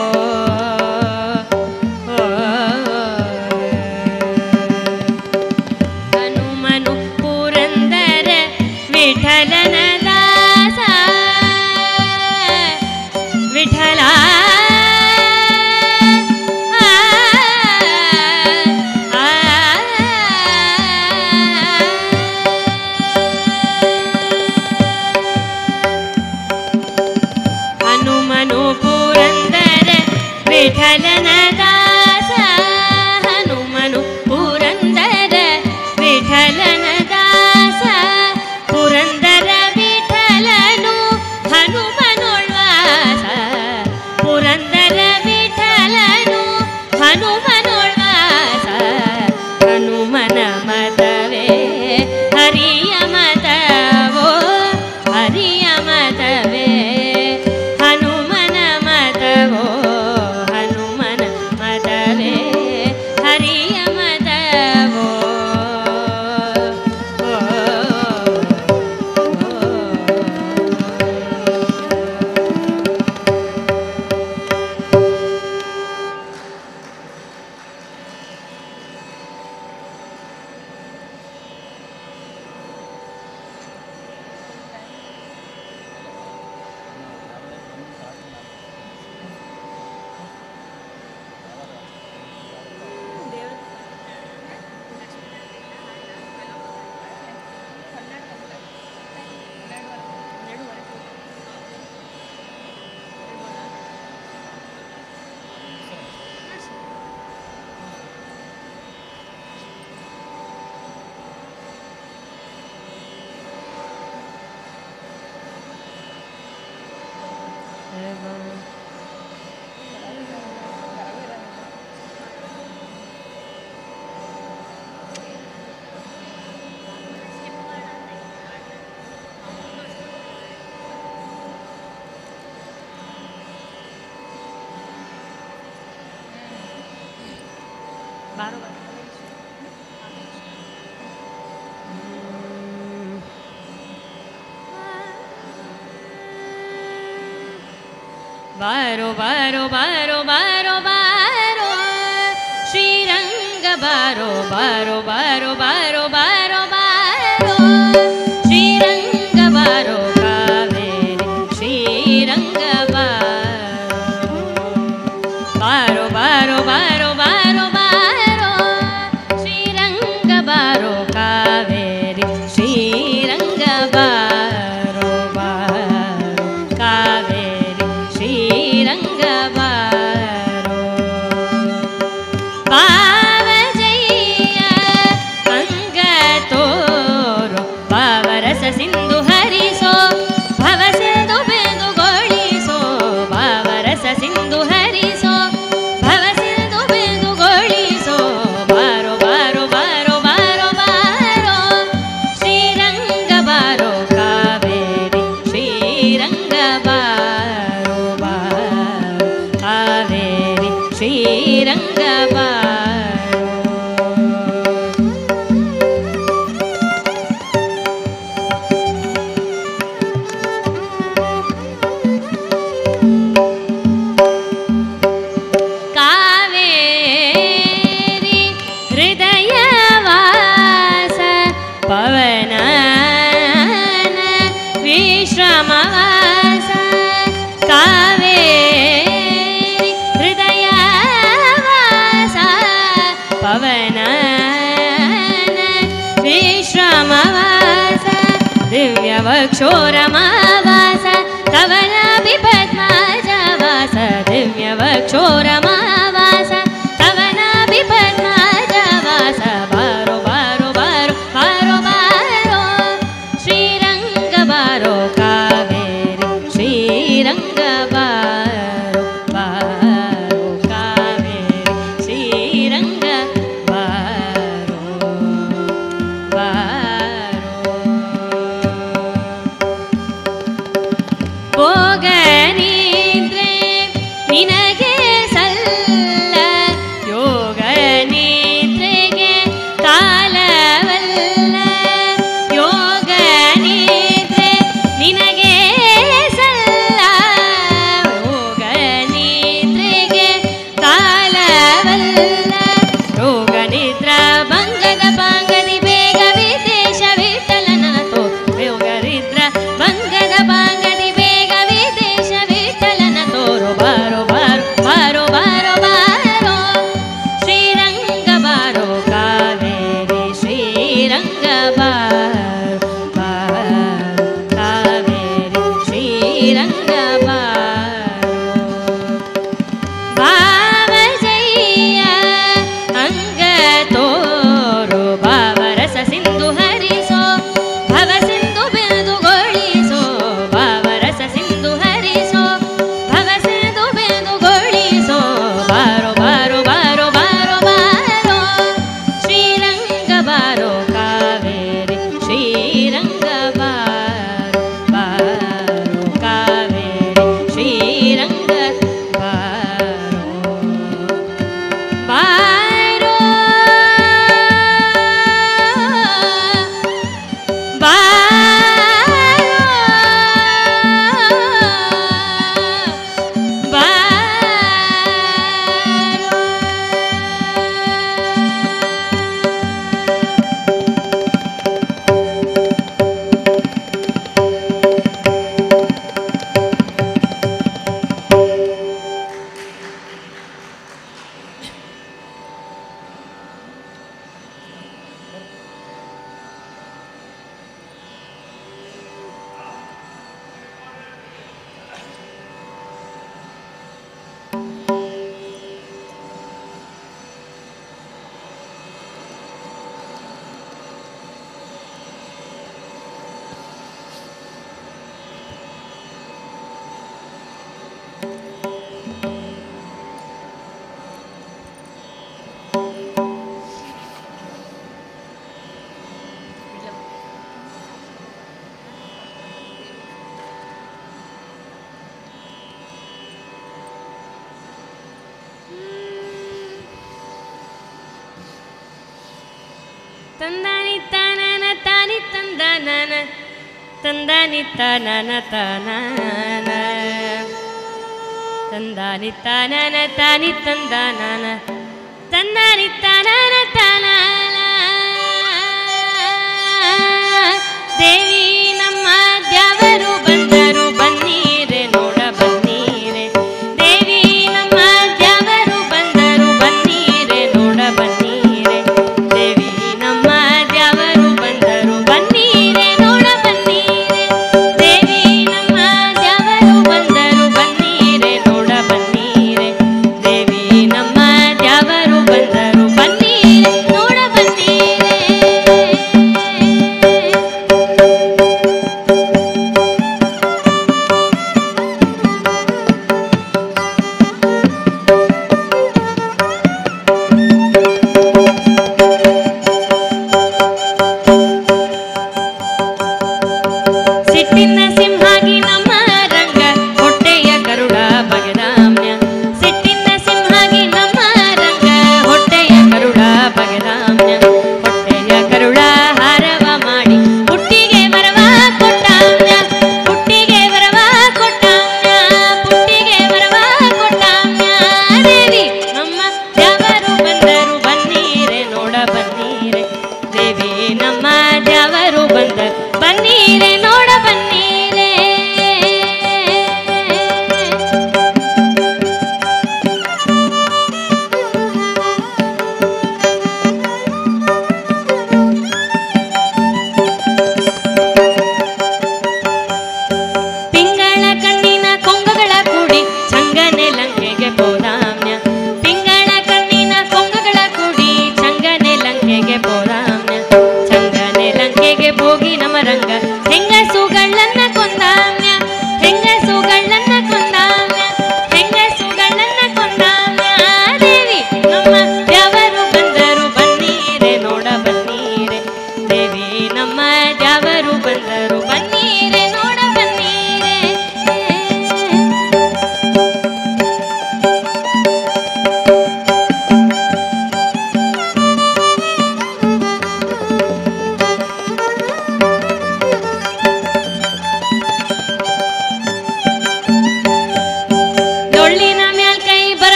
ಹನುಮನು ಪುರಂದರ ವಿಠಲನ ದಾಸ ವಿಠಲ ಹನುಮನು ಪುರಂದರ ವಿಠಲನ ದಾಸ ಹನುಮನು ಪುರಂದರ ವಿಠಲನ ದಾಸ ಪುರಂದರ ವಿಠಲನು ಹನುಮನೊಳ್ವಾಸ ಪುರಂದರ ವಿಠಲನು ಹನುಮನೊಳ್ವಾಸ ಹನುಮನ ಮತವೇ ಹರಿಯ ಮತವೋ ಹರಿಯ ಮತವೇ ಹನುಮನ ಮತವೋ ಹನುಮನ ಮತವೇ ಹರಿಯ ಮತವೋ ಬಾರೋ ಬಾರೋ ಬಾರೋ ಬಾರೋ ಬಾರೋ ಶ್ರೀರಂಗ ಬಾರೋ ಬಾರೋ ಬಾರೋ ಬಾರೋ ಬಾರೋ ಬಾರೋ ಶ್ರೀರಂಗ ಬಾರೋ ಕಾವೇರಿ ಶ್ರೀರಂಗ ಬಾರೋ ಬಾರೋ ಬಾರೋ ಬಾರೋ ಬಾರೋ ಶ್ರೀರಂಗ ಬಾರೋ ಕಾವೇರಿ ಶ್ರೀರಂಗ ಬಾರೋ ಬಾರೋ ಕಾವೇರಿ ಶ್ರೀರಂಗ ಬಾರೋ ಪಾವಜಯ್ಯ ಶ್ರೀರಂಗ ಬಾರೋ. ಕಾವೇರಿ ಹೃದಯವಾಸ ಪವನ ವಿಶ್ರಮವಾಸ. ಕಾವೇರಿ ಹೃದಯವಾಸ ಪವನ ವಿಶ್ರಮವಾಸ. ದಿವ್ಯವಕ್ಷೋರಮಾವಾಸ ಕವನಾಭಿ ಪದ್ಮಜವಾಸ. ದಿವ್ಯವಕ್ಷೋರಮಾವಾಸ ಕವನಾಭಿ ಪದ್ಮಜವಾಸ. ಬಾರೋ ಬಾರೋ ಬಾರೋ ಬಾರೋ ಬಾರೋ ಶ್ರೀರಂಗ ಬಾರೋ ಕಾವೇರಿ ಶ್ರೀರಂಗ ಬಾರೋ ಬಾರೋ ಕಾವೇರಿ ಶ್ರೀರಂಗ ಬಾರೋ ಬಾರೋ. ಭೋಗನಿದ್ರೆ ನಿನಗೆ ಸಲ್ಲ ಯೋಗ ನಿದ್ರೆಗೆ ಕಾಲವಲ್ಲ. ಯೋಗ ನಿದ್ರೆ ನಿನಗೆ ಸಲ್ಲ ಯೋಗ ನಿದ್ರೆಗೆ ಕಾಲವಲ್ಲ. ರೋಗ ನಿದ್ರಾ ಭಂಗದ ಪಾಂಗದಿ ಬೇಗ ವಿದೇಶ ವಿಠಲನ ತೋ. ಯೋಗ ನಿದ್ರಾ ಭಂಗದ ಪಾಂಗದಿ ಬೇಗ ವಿದೇಶ ವಿಠಲನ ತೋರು. ಬಾರೋ ಬಾರೋ ಬಾರೋ ಬಾರೋ ಬಾರೋ ಶ್ರೀರಂಗ ಬಾರೋ ಕಾವೇರಿ ಶ್ರೀರಂಗ ಬಾರೋ ಬಾರೋ ಕಾವೇರಿ ಶ್ರೀರಂಗ ಬಾರೋ. ಭಾವಜಯ್ಯ ಅಂಗ ತೋರು ಭಾವರಸ ಸಿಂಧು ಹರಿಸೋ. ಭವ ಸಿಂಧು ಬಿಂದುಗೊಳಿಸೋ ಭಾವರಸ ಸಿಂಧು ಹರಿಸೋ. ಭವ ಸಿಂಧು ಬಿಂದುಗೊಳಿಸೋ. ಬಾರೋ ಬಾರೋ ಬಾರೋ ಬಾರೋ ಬಾರೋ ಶ್ರೀರಂಗ ಬಾರೋ ಕಾವೇರಿ ಶ್ರೀರಂಗ ಬಾರೋ ಬಾರೋ ಕಾವೇರಿ ಶ್ರೀರಂಗ ಬಾರೋ ಬಾರೋ ತಂದಾನಿ ತಾನನ ತಾನಿ ತಂದಾನನ ತಂದಾನಿ ತಾನನ ತಾನನ ತಂದಾನಿ ತಾನನ ತಾನಿ ತಂದಾನನ ತಂದಾನಿ ತಾನನ ತಾನನ. ದೇವಿ ನಮ್ಮ ದ್ಯಾವರು ಬಂದರು ಬನ್ನೀರೆ ನೋಡ ಬನ್ನೀರೆ. ದೇವಿ ನಮ್ಮ ದ್ಯಾವರು ಬಂದರು ಬನ್ನೀರೆ ನೋಡ ಬನ್ನೀರೆ. ದೇವಿ ನಮ್ಮ ದ್ಯಾವರು ಬಂದರು ಬನ್ನೀರೆ ನೋಡ ಬನ್ನೀರೆ. ದೇವಿ ನಮ್ಮ ದ್ಯಾವರು ಬಂದರು ಬನ್ನೀರೆ ನೋಡ ಬನ್ನೀರೆ. ದೇವಿ ನಮ್ಮ ದ್ಯಾವರು ಬಂದರು ಬನ್ನೀರೆ.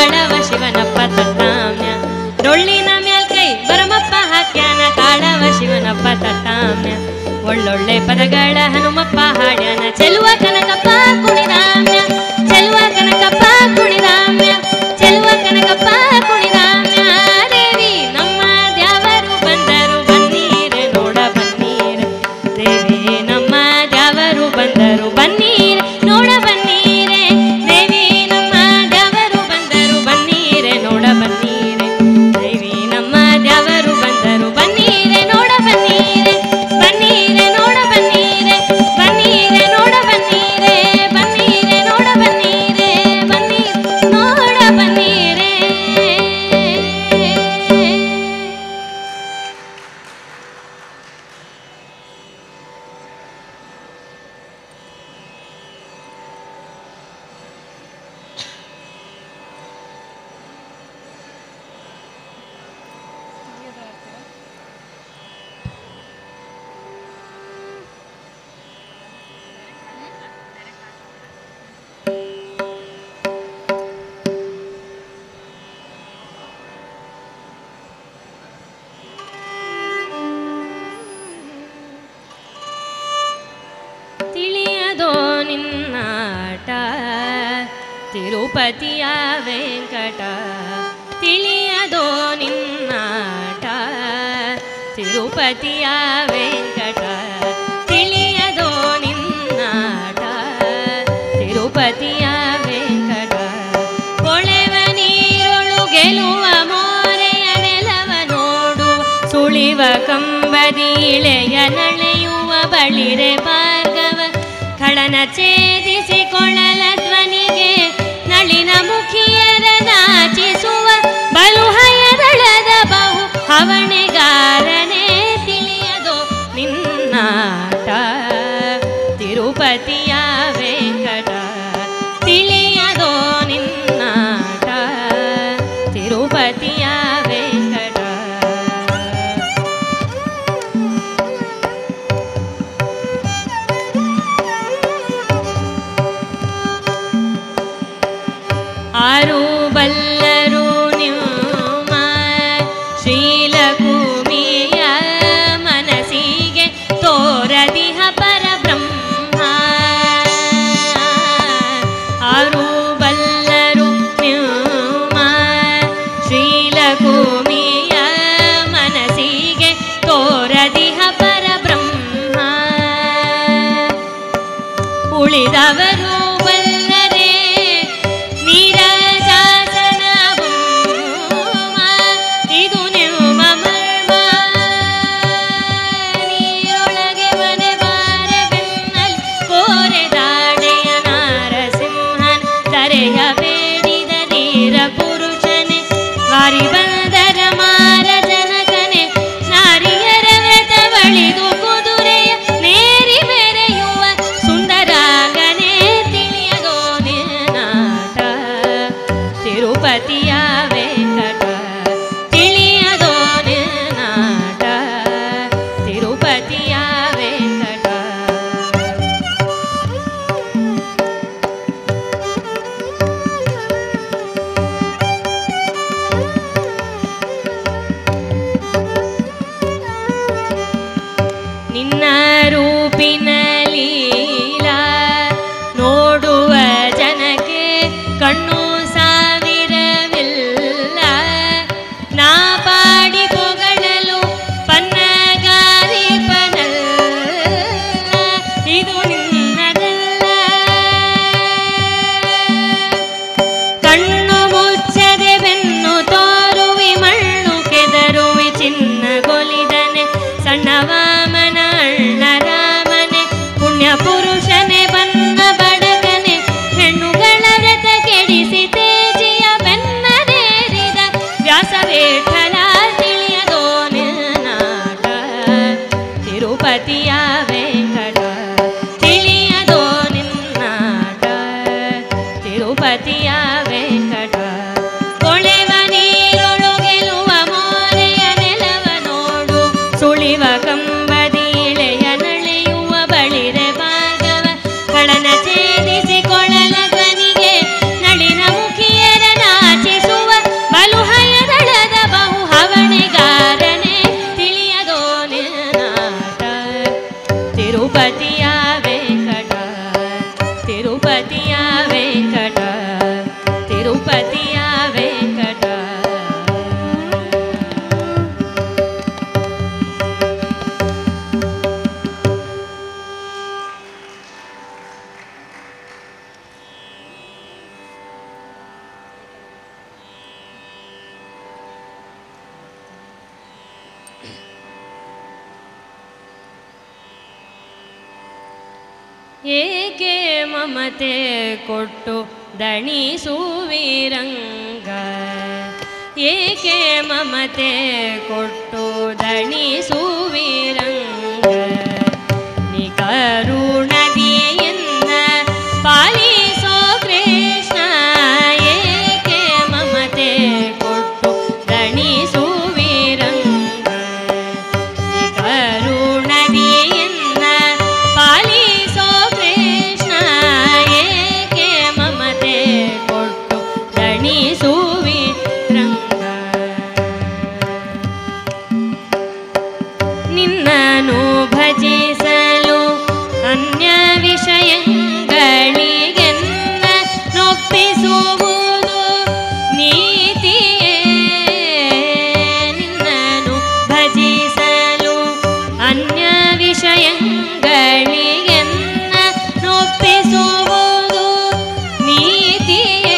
ತಾಳವ ಶಿವನಪ್ಪ ತಟ್ಟಾಮ್ಯ ಡೊಳ್ಳಿನ ಮ್ಯಾಲ್ ಕೈ ಬರಮಪ್ಪ ಹಾಕ್ಯಾನ ತಾಳವ ಶಿವನಪ್ಪ ತಟ್ಟಾಮ್ಯ ಒಳ್ಳೊಳ್ಳೆ ಪದಗಳ ಹನುಮಪ್ಪ ಹಾಡ್ಯಾನ ಚೆಲುವ ಕನಕಪ್ಪ ಕುಣಿದಾಮ್ಯ ಚೆಲುವ ಕನಕಪ್ಪ ಕುಣಿದಾಮ್ಯ ಚೆಲುವ ಕನಕಪ್ಪ ಕುಣಿದಾಮ್ಯ ದೇವಿ ನಮ್ಮ ದ್ಯಾವರು ಬಂದರು ಬನ್ನೀರೆ ನೋಡ ಬನ್ನೀರೆ ದೇವಿ ನಮ್ಮ ದ್ಯಾವರು ಬಂದರು ಬನ್ನೀರೆ ನೋಡ ಬನ್ನೀರೆ ದೇವಿ ನಮ್ಮ ದ್ಯಾವರು ಬಂದರು ಬನ್ನೀರೆ ನೋಡ ಬನ್ನೀರೆ ದೇವಿ ನಮ್ಮ ದ್ಯಾವರು ಬಂದರು ಬನ್ನೀರೆ ನೋಡ ಬನ್ನೀರೆ ಬನ್ನೀರೆ ನೋಡ ಬನ್ನೀರೆ ಬನ್ನೀರೆ ನೋಡ ಬನ್ನೀರೆ ಬನ್ನೀರೆ ನೋಡ ಬನ್ನೀರೆ ಬನ್ನೀರೆ ನೋಡ ಬನ್ನೀರೆ. ತಿಳಿಯದೋ ನಿನ್ನಾಟ ತಿರುಪತಿಯ ವೆಂಕಟ ತಿಳಿಯದೋ ನಿನ್ನಾಟ ತಿರುಪತಿಯ ವೆಂಕಟ ತಿಳಿಯದೋ ನಿನ್ನಾಟ ತಿರುಪತಿಯ ವೆಂಕಟ ಕೊಳೆವ ನೀರೊಳು ಗೆಲುವ ಮೋರೆಯ ನೆಲವ ನೋಡು ಸುಳಿವ ಕಂಬದಿ ಇಳೆಯ ನಳೆಯುವ ಬಳಿರೆ ಭಾರ್ಗವ ಖಳನ ಛೇದಿಸಿಕೊಳ್ಳಲ ಧ್ವನಿಗೆ ನಳಿನ ಮುಖಿಯರ ನಾಚಿಸುವ ಬಲು ಹಯದಳದ ಬಹು ಹವಣೆಗಾರನೇ ತಿಳಿಯದೋ ನಿನ್ನಾಟ ತಿರುಪತಿಯ ವೆಂಕಟ ತಿಳಿಯದೋ ನಿನ್ನಾಟ ತಿರುಪತಿಯ ವೆಂಕಟ. ಆರು ಬಲ್ಲರು ನಿಮ್ಮ ಶ್ರೀಲಕುಮಿಯ ಮನಸ್ಸಿಗೆ ತೋರದಿಹ ಪರಬ್ರಹ್ಮ ಆರು ಬಲ್ಲರು ನಿಮ್ಮ ಶ್ರೀಲಕುಮಿಯ ಮನಸ್ಸಿಗೆ ತೋರದಿಹ ಪರಬ್ರಹ್ಮ ಉಳಿದವರು ಬಲ್ಲರೆ ಇದು ನಿಮ್ಮ ಮರ್ಮ ನೀರೊಳಗೆ ಮನೆ ಬಾರೆ ಬೆನ್ನಲ್ ಕೋರೆ ದಾಡೆಯ ನಾರಸಿಂಹನ್ ತರೆಯ ಬೇಡಿದ ಧೀರ ಪುರುಷನೆ ವಾರಿ ಬಂದರ ಮಾರ ಜನಕನೆ ನಾರಿಯರ ವ್ರತ ಬಳಿದು ಕುದುರೆಯ ನೇರಿ ಮೆರೆಯುವ ಸುಂದರಾಗನೆ ತಿಳಿಯದೋ ನಿನ್ನಾಟ ತಿರುಪತಿಯ ವೆಂಕಟ ತಿಳಿಯದೋ ನಿನ್ನಾಟ ತಿರುಪತಿಯ ವೆಂಕಟ. ನಿನ್ನ ರೂಪಿನ ಲೀಲಾ ನೋಡುವ ಜನಕ್ಕೆ ಕಣ್ಣು ಸಾವಿರವಿಲ್ಲ ನಾ ಪಾಡಿ ಪೊಗಳಲು ಪನ್ನಗಾರಿ ಪನಲ್ಲ ಇದು ನಿನ್ನದಲ್ಲ ಕಣ್ಣು ಮುಚ್ಚದೆ ಬೆನ್ನು ತೋರುವಿ ಮಣ್ಣು ಕೆದರುವಿ ಚಿನ್ನಗೊಲಿದನೆ ಸಣ್ಣ ವಾಮನ ಅಣ್ಣ ರಾಮನೆ ಪುಣ್ಯ ಪುರುಷನೆ ಬನ್ನ ಬಡಗನೆ ಹೆಣ್ಣುಗಳ ವ್ರತ ಕೆಡಿಸಿ ತೇಜಿಯ ಬೆನ್ನನೇರಿದ ವ್ಯಾಸವೇಠಲ ತಿಳಿಯದೋ ನಿನ್ನಾಟ ತಿರುಪತಿಯ ವೆಂಕಟ ತಿಳಿಯದೋ ನಿನ್ನಾಟ ತಿರುಪತಿಯ ವೆಂಕಟ ಕೊಳೆವ ನೀರೊಳು ಗೆಲುವ ಮೋರೆಯ ನೆಲವ ನೋಡು ಸುಳಿವ ಕಂಬದಿ ಇಳೆಯ ನಳೆಯುವ ಬಳಿರೆ ಭಾರ್ಗವ ಖಳನ ಛೇದಿಸಿಕೊಳ್ಳಲ ಧ್ವನಿಗೆ ನಳಿನ ಮುಖಿಯರ ನಾಚಿ ಏಕೆ ಮಮತೆ ಕೊಟ್ಟು ದಣಿಸುವಿರಂಗ, ಏಕೆ ಮಮತೆ ಕೊಟ್ಟು ದಣಿಸುವಿರಂಗ, ನಿ ಕರುಣದಿಯನ್ನ ಪಾಲಿಸೋ ಕೃಷ್ಣ, ಏಕೆ ಮಮತೆ ಕೊಟ್ಟು ದಣಿಸುವಿರಂಗ, ನಿ ಕರುಣದಿಯನ್ನ ಪಾಲಿಸೋ ಕೃಷ್ಣ, ಏಕೆ ಮಮತೆ ಕೊಟ್ಟು ದಣಿಸುವಿರಂಗ. ನಿನ್ನನು ಭಜಿಸಲು ಅನ್ಯ ವಿಷಯಗಳಿಗೆನ್ನ ನೊಪ್ಪಿಸುವುದು ನೀತಿಯೇ, ನಿನ್ನನು ಭಜಿಸಲು ಅನ್ಯ ವಿಷಯಗಳಿಗೆನ್ನ ನೊಪ್ಪಿಸುವುದು ನೀತಿಯೇ,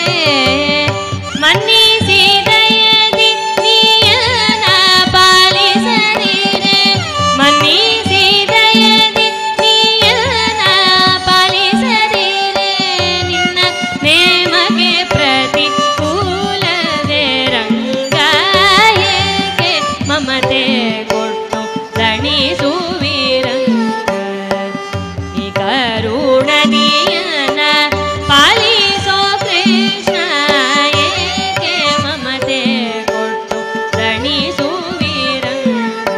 ಮನ್ನಿಸಿದಯದಿ ನೀಯನ ಪಾಲಿಸದಿರೆ, ಮನ್ನಿಸಿದಯದಿ ನೀಯನ ಪಾಲಿಸದಿರೆ, ನಿನ್ನ ನೇಮಗೆ ಪ್ರತಿಕೂಲವೇ ರಂಗ, ಏಕೆ ಮಮತೆ ಕೊಟ್ಟು ದಣಿಸುವಿರಂಗ, ಈ ಕರುಣದಿಯನ ಪಾಲಿಸೋ ಕೃಷ್ಣ, ಏಕೆ ಮಮತೆ ಕೊಟ್ಟು ದಣಿಸುವಿರಂಗ.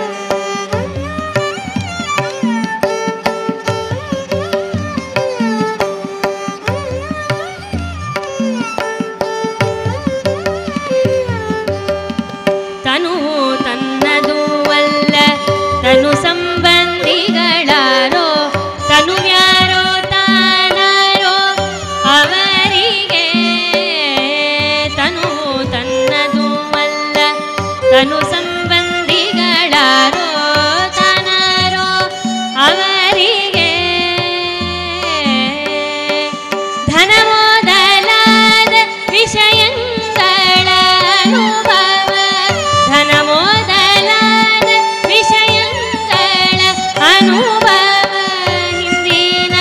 ತನು ತನ್ನದು ಅಲ್ಲ ತನು ಸಂಬಂಧಿಗಳಾರೋ, ತನುವ್ಯಾರೋ ತಾನಾರೋ ಅವರಿಗೆ, ತನು ತನ್ನದು ಅಲ್ಲ ತನು ಸಂಬಂಧಿಗಳಾರೋ ತಾನಾರೋ ಅವರಿಗೆ, ಧನ ಮೊದಲಾದ ವಿಷಯಗಳ ಅನುಭವ, ಧನ ಮೊದಲಾದ ವಿಷಯಗಳ ಅನುಭವ, ಹಿಂದಿನ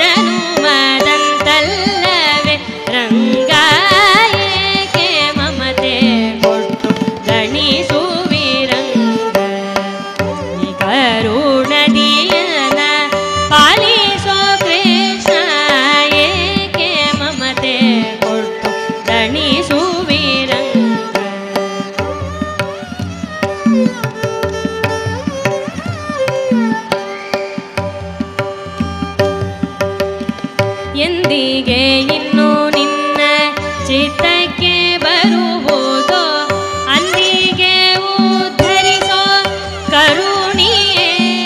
ಜನುಮದಂತಲ್ಲವೇ ರಂಗ, ಏಕೆ ಮಮತೆ ಕೊಟ್ಟು ದಣಿಸುವಿರಂಗ, ಈ ಕರುಣದಿಯನ ಪಾಲಿಸೋ ಕೃಷ್ಣ, ಏಕೆ ಮಮತೆ ಕೊಟ್ಟು ದಣಿಸುವಿರಂಗ. ಎಂದಿಗೆ ಇನ್ನು ನಿನ್ನ ಚಿತ್ತಕ್ಕೆ ಬರುವುದೋ, ಅಂದಿಗೆ ಉದ್ಧರಿಸೋ ಕರುಣಿಯೇ,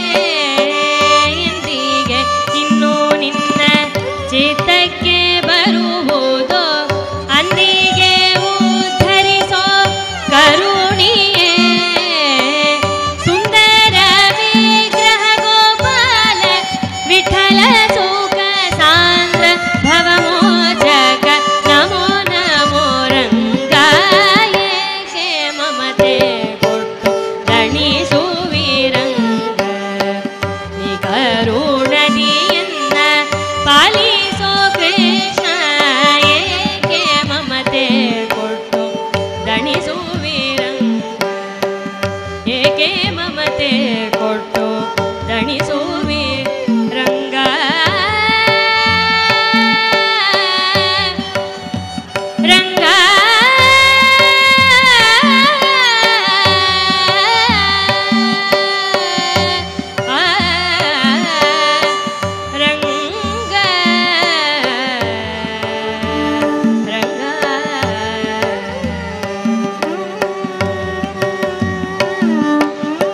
ಎಂದಿಗೆ ಇನ್ನು ನಿನ್ನ ಚಿತ್ತಕ್ಕೆ ಬರುವುದೋ, ಅಂದಿಗೆ ಉದ್ಧರಿಸೋ ಕರುಣಿಯೇ, ಸುಂದರ ವಿಗ್ರಹ ಗೋಪಾಲ ವಿಠಲ ಸುಖ ಸಾಂದ್ರ ಭವಮೋಚಕ ನಮೋ ನಮೋ ರಂಗ, ಏಕೆ ಮಮತೆ ಕೊಟ್ಟು ದಣಿಸುವಿರಂಗ, ಈ ಕರುಣದಿಯನ್ನ ಪಾಲಿಸೋ ಕೃಷ್ಣ, ಏಕೆ ಮಮತೆ ಕೊಟ್ಟು ದಣಿಸುವಿರಂಗ, ಏಕೆ ಮಮತೆ ಕೊಟ್ಟು ದಣಿಸುವಿರಂಗ. ರಂಗ ಆ ರಂಗ ರಂಗ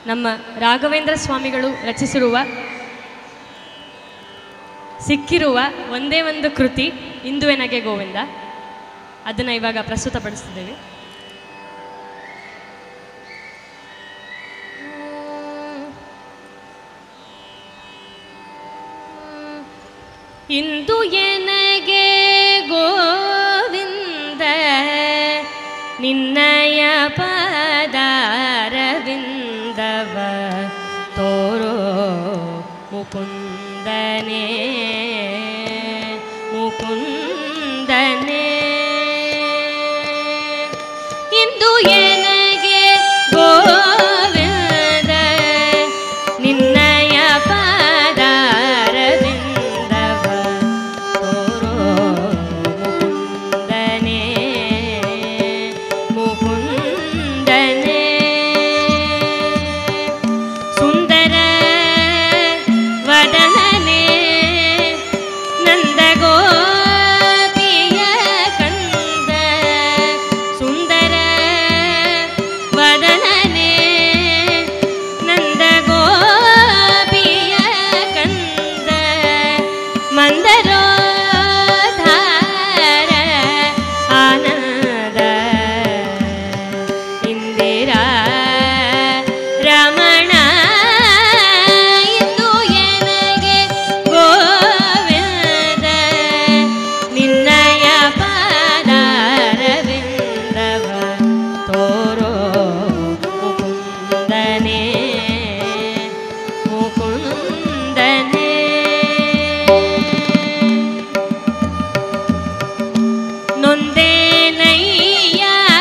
ನಮ್ಮ ರಾಘವೇಂದ್ರ ಸ್ವಾಮಿಗಳು ರಚಿಸಿರುವ ಸಿಕ್ಕಿರುವ ಒಂದೇ ಒಂದು ಕೃತಿ ಇಂದುವೆ ನಗೆ ಗೋವಿಂದ. ಅದನ್ನು ಇವಾಗ ಪ್ರಸ್ತುತಪಡಿಸ್ತಿದ್ದೀವಿ. ಇಂದು ಎನಗೆ ಗೋವಿಂದ ನಿನ್ನಯ ಪಾದಾರವಿಂದವ ತೋರೋ ಮುಕುಂದನೇ ಮುಕುಂದನೇ. ಇಂದು ಎನಗೆ ಗೋವಿಂದ ನಿನ್ನಯ ಪಾದಾರವಿಂದವ ತೋರೋ ಮುಕುಂದನೇ ಮುಕುಂದನೇ. ಸುಂದರ ವದನನೇ ನಂದಗೋಪಿಯ ಕಂದ. ಸುಂದರ ವದನನೇ ನಂದಗೋಪಿಯ ಕಂದ. ಮಂದರೋಧಾರ ಆನಂದ ಇಂದಿರಾ ರಮಣ. ಇಂದು ಎನಗೆ ಗೋವಿಂದ ನಿನ್ನಯ ಪಾದಾರವಿಂದವ ತೋರೋ ಮುಕುಂದನೇ ಮುಕುಂದನೇ. ನೊಂದೇನಯ್ಯ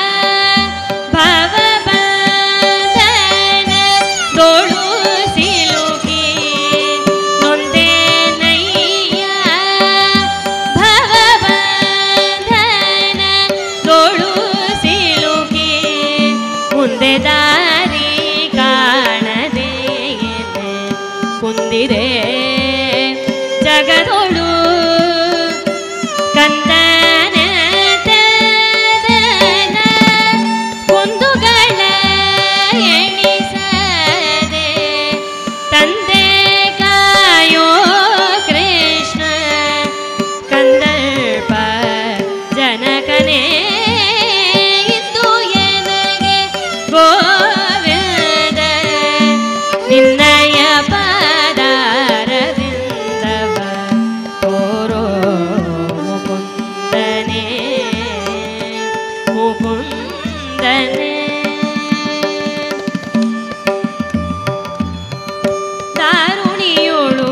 ಭವಬಂಧನ ದೋಳು ಸಿಲುಕಿ. ನೊಂದೇನಯ್ಯ ಭವಬಂಧನ ದೋಳು ಸಿಲುಕಿ. ಮುಂದೆ ದಾರಿ ಕಾಣದೆ ಕುಂದಿದೆ ಜಗದೊಳು ಕಂದನ ತದನ. ಕುಂದುಗಳ ಎಣಿಸದೆ ತಂದೆ ಕಾಯೋ ಕೃಷ್ಣ. ಕಂದರ್ಪ ಜನಕನೇ ಇಂದು ಎನಗೆ ಗೋವಿಂದ ನಿನ್ನಯ ಪಾದಾರವಿಂದವ ತೋರೋ ಮುಕುಂದನೇ ಮುಕುಂದನೇ. ದಾರುಣಿಯೋಳು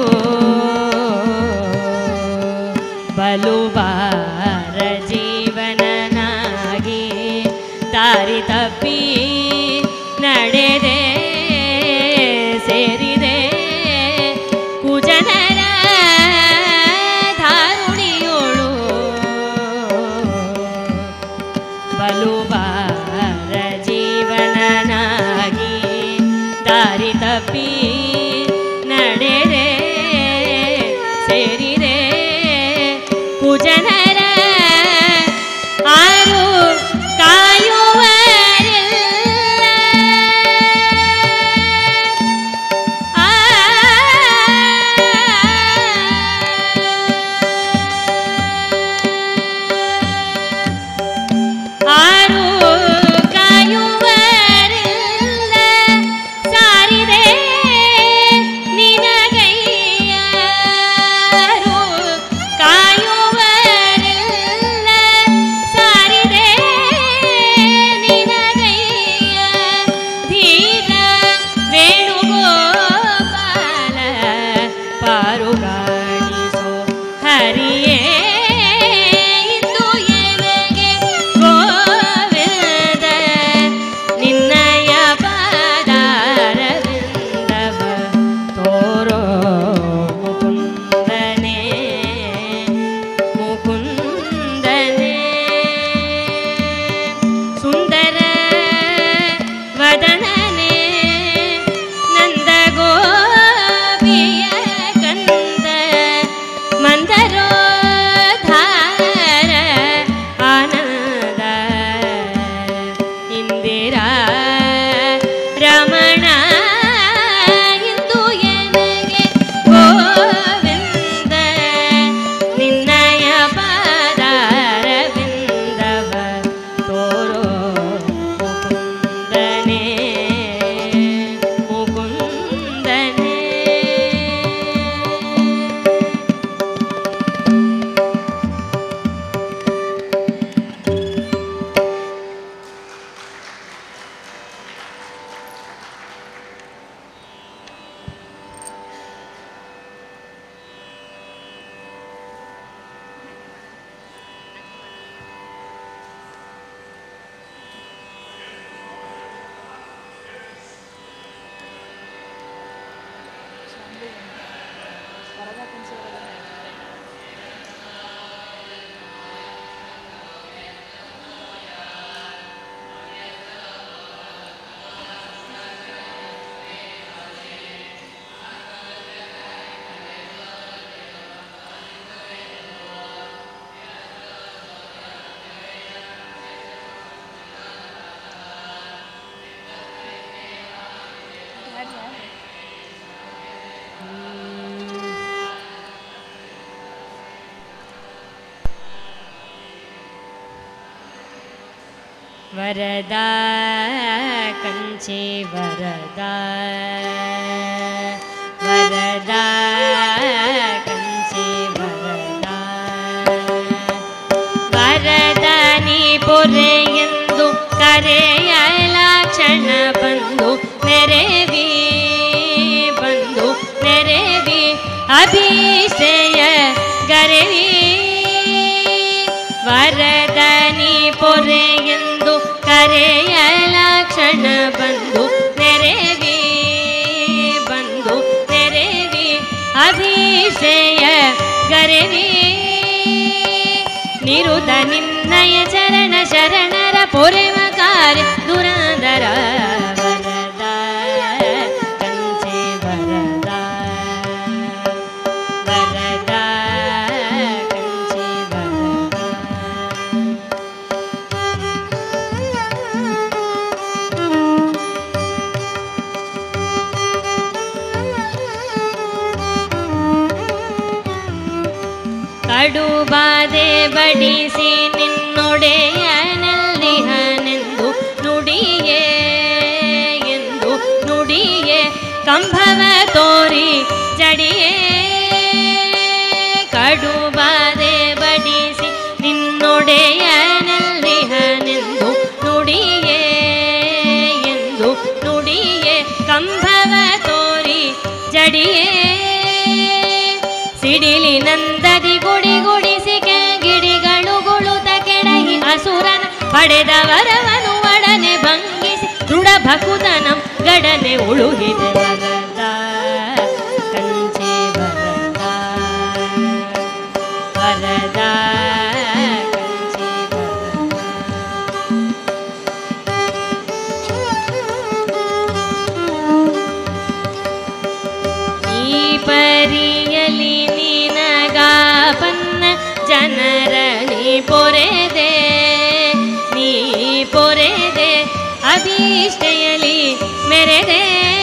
ಬಲುಬಾರ ಜೀವನನಾಗಿ ದಾರಿ ತಪ್ಪಿ ನಡೆದೆ ಸೇರಿದೆ ಕುಜನರ. ದಾರುಣಿಯೋಳು ಬಲುಬಾರ ಜೀವನನಾಗಿ ದಾರಿ ತಪ್ಪಿ ನಡೆದೆ ಸೇರಿದೆ ಕುಜನರ. ಆರು ಕಾಯುವರಿಲ್ಲ ಆರು ಕಾಯುವರಿಲ್ಲ. ಸಾರಿದೆ ನಿನಗೈ ವರದಾ ಕಂಚಿ ವರದಾ ವರದಾ ಕಂಚಿ ವರದಾ ವರದ ನೀ ಪೊರೆಯೆಂದು ಕರೆಯಲಾಕ್ಷಣ ಬಂದು ನೆರೆವಿ ಬಂದು ನೆರೆವಿ ಅಭಿಷೇಯ ಗರೆವಿ ವರದ ನೀ ಪೊರೆಯೆಂದು ಕರೆಯಲಾಕ್ಷಣ ಬಂದು ನೆರೆವಿ ಬಂದು ನೆರೆವಿ ಅಭಿಷೇಯ ಗರೆವಿ ನಿರುತ ನಿನ್ನಯ ಚರಣ ಶರಣರ ಪೊರೆವ ಕಾರ್ಯ ದುರಾದರ ವರದ ಕಂಚೆ ವರದ ವರದ ಕಂಚೆ ವರದ ಕಡುಬಾದೆ ಬಡಿಸಿ ನಿನ್ನೊಡೆಯನಲ್ಲಿಹನೆಂದು ನುಡಿಯೇ ಎಂದು ನುಡಿಯೇ ಕಂಭವ ತೋರಿ ಜಡಿಯೇ ಕಡುಬಾದೆ ಬಡಿಸಿ ನಿನ್ನೊಡೆಯನಲ್ಲಿಹನೆಂದು ನುಡಿಯೇ ಎಂದು ನುಡಿಯೇ ಕಂಭವ ತೋರಿ ಜಡಿಯೇ ಸಿಡಿಲಿನಂದದಿ ಗುಡಿ ಗುಡಿಸಿಕೆ ಗಿಡಿಗಳು ಗುಳುತ ಕೆಡಹಿ ಅಸುರನ ಪಡೆದ ವರವನು ಒಡನೆ ಭಂಗಿಸಿ ದೃಢ ಭಕುತನಂ ಗಡನೆ ಉಳುಹಿದೆ ವರದ ಕಂಚೆ ವರದ ವರದ ಕಂಚೆ ಈ ಪರಿಯಲಿ ನಿನಗಾಪನ್ನ ಜನರ ನೀ ಪೊರೆದೆ ನೀ ಪೊರೆದೆ ಅಭೀಷ್ಟೆಯಲಿ ಮೆರೆದೆ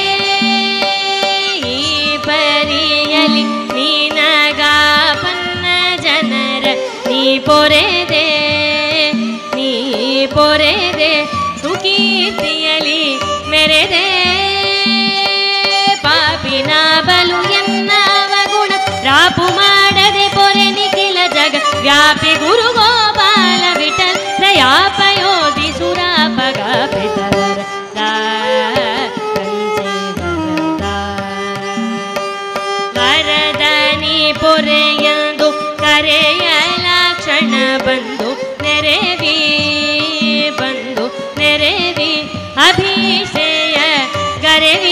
ಈ ಪರಿಯಲಿ ನಿನಗಾಪನ್ನ ಜನರ ನೀ ಪೊರೆದೆ ನೀ ಪೊರೆದೆ ಸುಕೀರ್ತಿಯಲಿ ಮೆರೆದೆ ಪಾಪಿನ ಬಲು ಎನ್ನವ ಗುಣ ರಾಪು ಮಾಡದೆ ಪೊರೆ ನಿಖಿಲ ಜಗ ವ್ಯಾಪಿ ಗುರು ಗೋಪಾಲ ವಿಠಲ್ ದಯಾಪಯೋಧಿ ಸುರಾಪಗ ಪಿತವರ ಕಂಚೆ ವರದ ವರದ ನೀ ಪೊರೆಯಂದು ಕರೆಯಲಾಕ್ಷಣ ಬಂದು ನೆರೆವಿ ಬಂದು ನೆರೆವಿ ಅಭಿಷೇಯ ಗರೆವಿ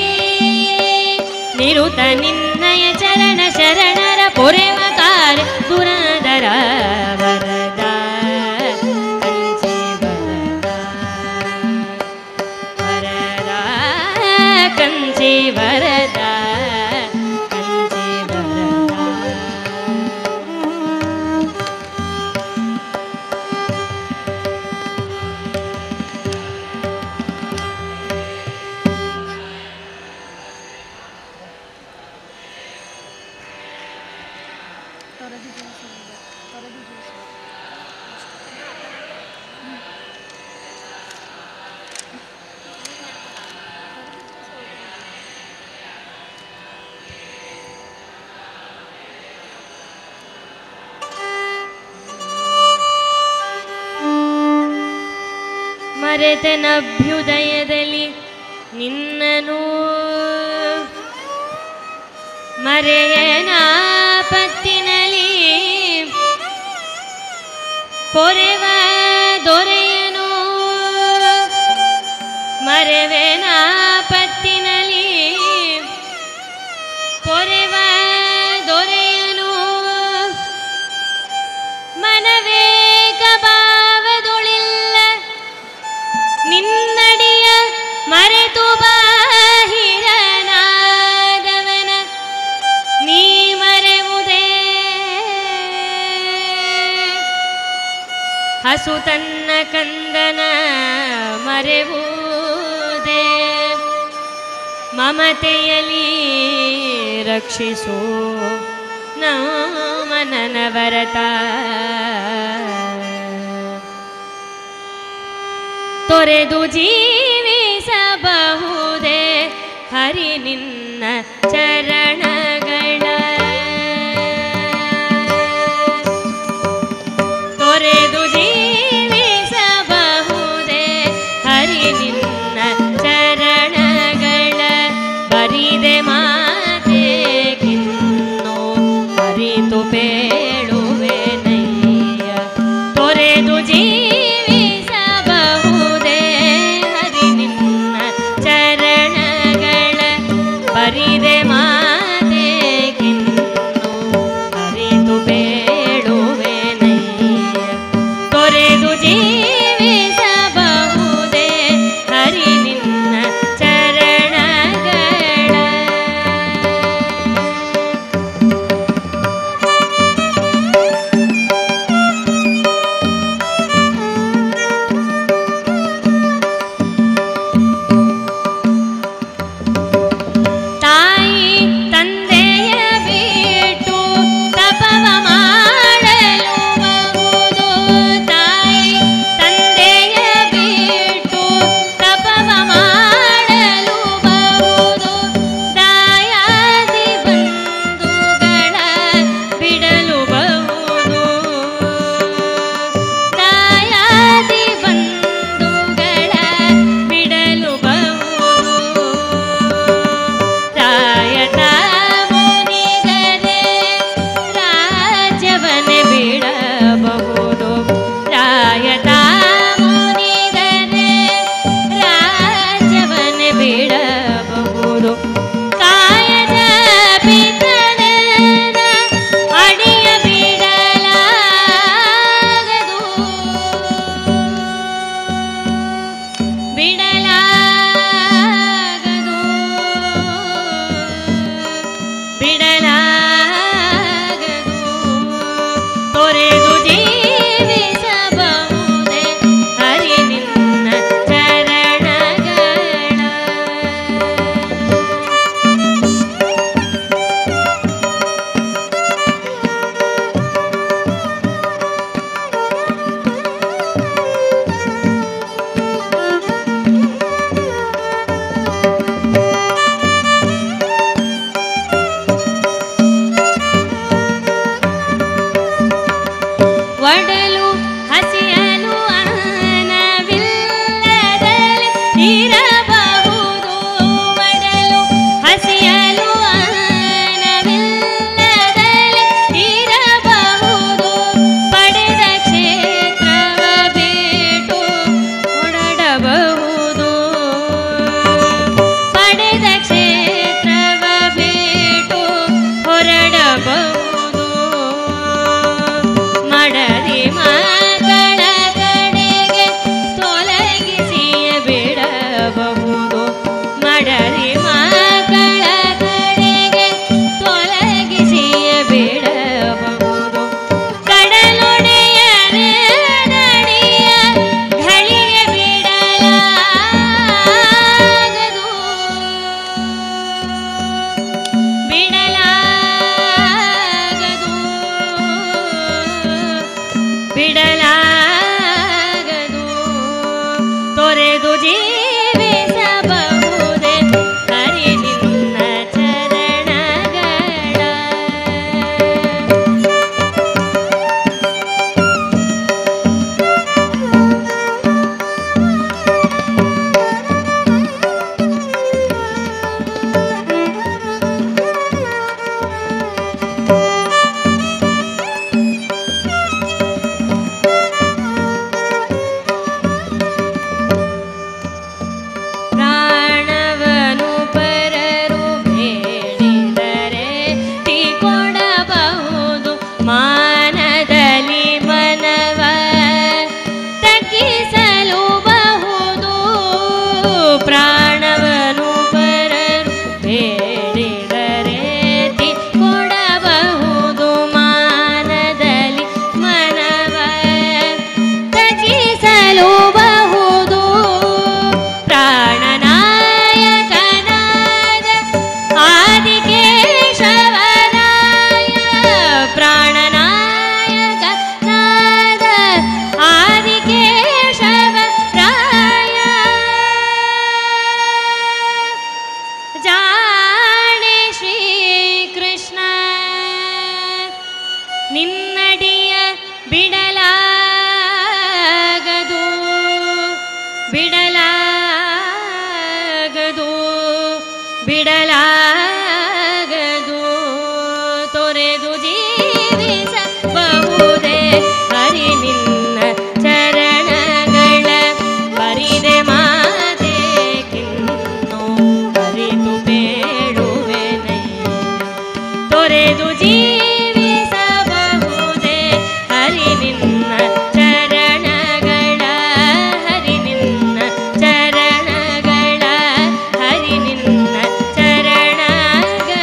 ನಿರುತ ನಿನ್ನಯ ಚರಣ ಶರಣರ ಪೊರೆವ ಕಾರ್ಯ ದುರಾದರ ವರದ ಕಂಚೆ ವರದ ವರದ ಕಂಚೆ ವರದ ಕಂಚೆ ವರದ ಮರೆತನಭ್ಯುದಯದಲ್ಲಿ ನಿನ್ನನು ಮರೆಯನಾಪತ್ತಿನಲ್ಲಿ ಪೊರೆವ ದೊರೆಯನು ಮರೆವೆನಾಪತ್ತಿನಲ್ಲಿ ಪೊರೆವ ದೊರೆಯನು ಮನವೇ ಕಬಾವದೊಳಿಲ್ಲ ನಿನ್ನಡಿಯ ಮರೆತು ಬಾಹಿರನಾದವನ ನೀ ಮರೆವುದೇ ಹಸು ತನ್ನ ಕಂದನ ಮರೆವುದೇ ಮಮತೆಯಲಿ ರಕ್ಷಿಸು ಮನನ ವರತ ತೊರೆದು ಜೀವಿಸಬಹುದೇ ಹರಿ ನಿನ್ನ ಚರಣಗಳ ತೊರೆದು ಜೀವಿಸಬಹುದೇ ಹರಿ ನಿನ್ನ ಚರಣಗಳ ಬರಿದೆ ಮಾತೆಗಿನ್ನು ಅರಿತು ಬೇಡುವೆನಯ್ಯ ತೊರೆದು ಜೀವಿಸಬಹುದೇ ಹರಿ ನಿನ್ನ ಚರಣಗಳ ಬರಿದೆ ಮಾತೆಗಿನ್ನು ಅರಿತು ಬೇಡುವೆನಯ್ಯ ತೊರೆದು ಜೀವಿಸಬಹುದೇ ಹರಿ ನಿನ್ನ ಚರಣಗಳ ತಾಯಿ ತಂದೆಯ ಬಿಟ್ಟು ತಪವ ಮಾಡಲು ಬಹುದು ತಾಯಿ ತಂದೆಯ ಬಿಟ್ಟು ತಪವ ಮಾಡಲು ಬಹುದು ದಾಯಾದಿ ಬಂಧುಗಳ ಬಿಡಲು ಬಹುದು ದಾಯಾದಿ ಬಂಧುಗಳ ಬಿಡಲು ಬಹುದು ರಾಯತ ಮುನಿದರೆ ರಾಜ್ಯವನ್ನೇ ಬಿಡಬಹುದು ರಾಯತ ಮುನಿದರೆ ರಾಜ್ಯವನ್ನೇ ಬಿಡಬಹುದು ಕಾಯದ ಪಿತನನ ಅಡಿಯ ಬಿಡಲಾಗದು ಬಿಡಲಾಗದು ಬಿಡಲಾಗದು ತೊರೆದು ಜೀವಿಸಬಹುದೇ ಹರಿ ನಿನ್ನ ಚರಣಗಳ ಆಗದು ತೊರೆದು ಜೀವಿಸಬಹುದೇ ಹರಿ ನಿನ್ನ ಚರಣಗಳ ಬರಿದೆ ಮಾತೇಕಿನ್ನು ಅರಿತು ಬೇಡುವೆನಯ್ಯ ತೊರೆದು ಜೀವಿಸಬಹುದೇ ಹರಿ ನಿನ್ನ ಚರಣಗಳ ಹರಿ ನಿನ್ನ ಚರಣಗಳ ಹರಿ ನಿನ್ನ ಚರಣಗಳ.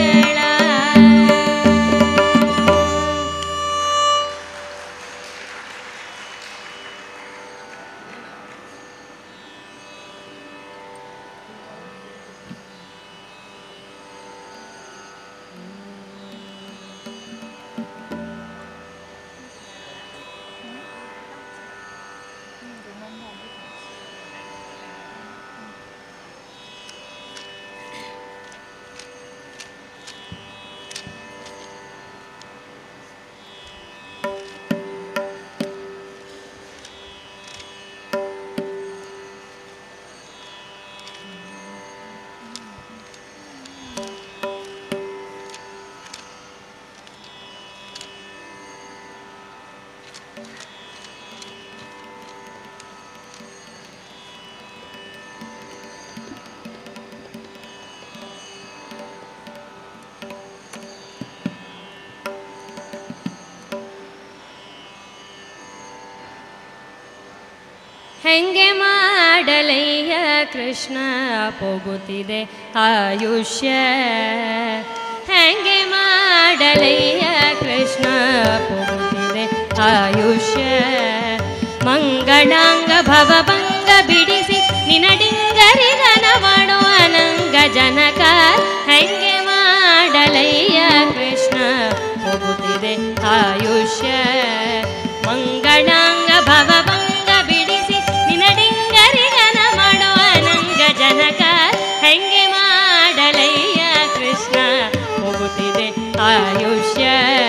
ಹೆಂಗೆ ಮಾಡಲಯ್ಯ ಕೃಷ್ಣ ಪೋಗುತ್ತಿದೆ ಆಯುಷ್ಯ ಹೆಂಗೆ ಮಾಡಲಯ್ಯ ಕೃಷ್ಣ ಪೋಗುತ್ತಿದೆ ಆಯುಷ್ಯ ಮಂಗಳಾಂಗ ಭವಭಂಗ ಬಿಡಿಸಿ ನಿನಡಿಂಗರಿಗನ ಮಾಡೋ ಅನಂಗ ಜನಕ ಹೆಂಗೆ ಮಾಡಲಯ್ಯ ಕೃಷ್ಣ ಪೋಗುತ್ತಿದೆ ಆಯುಷ್ಯ ಮಂಗಳಾಂಗ ಭವಭಂಗ ನಿನಡಿಂಗರಿಗನ ಮಾಡೋ ಅನಂಗ ಜನಕ ಹೆಂಗೆ ಮಾಡಲಯ್ಯ ಕೃಷ್ಣ ಹೋಗುತ್ತಿದೆ ಆಯುಷ್ಯ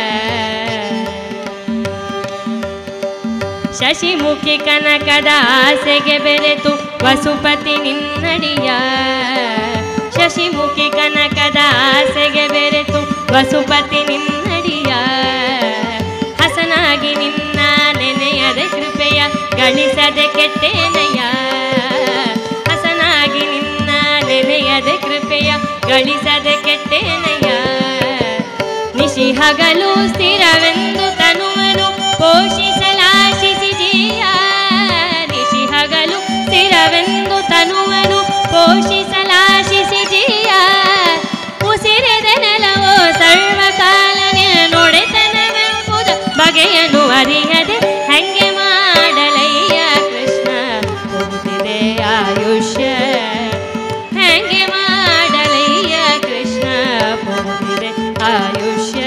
ಶಶಿಮುಖಿ ಕನಕದ ಆಸೆಗೆ ಬೆರೆತು ವಸುಪತಿ ನಿನ್ನಡಿಯ ಶಶಿಮುಖಿ ಕನಕದ ಆಸೆಗೆ ಬೆರೆತು ವಸುಪತಿ ನಿನ್ನಡಿಯ ಹಸನಾಗಿ ನಿನ್ನ ನೆನೆಯದ ಕೃಪೆಯ ಗಳಿಸದೆ ಕೆಟ್ಟೇನಯ್ಯ ಹಸನಾಗಿ ನಿನ್ನ ನೆನೆಯದ ಕೃಪೆಯ ಗಳಿಸದೆ ಕೆಟ್ಟೇನಯ್ಯ ನಿಶಿ ಹಗಲು ಸ್ಥಿರವೆಂದು ತನುವನು ಪೋಷಿಸಲಾಶಿಸಿ ಜೀಯ ನಿಶಿ ಹಗಲು ಸ್ಥಿರವೆಂದು ತನುವನು ಪೋಷಿಸಲಾಶಿಸಿ ಜೀಯ ಉಸಿರೆದೆ ನೆಲವೋ ಸರ್ವಕಾಲನೆ ನೊಡೆತನವೆಂಬುದ ಬಗೆಯನು ಅರಿಯದೆ ಹೆಂಗೆ ಮಾಡಲಯ್ಯ ಕೃಷ್ಣ ಹೋಗುತ್ತಿದೆ ಆಯುಷ್ಯ ಹೆಂಗೆ ಮಾಡಲಯ್ಯ ಕೃಷ್ಣ ಹೋಗುತ್ತಿದೆ ಆಯುಷ್ಯ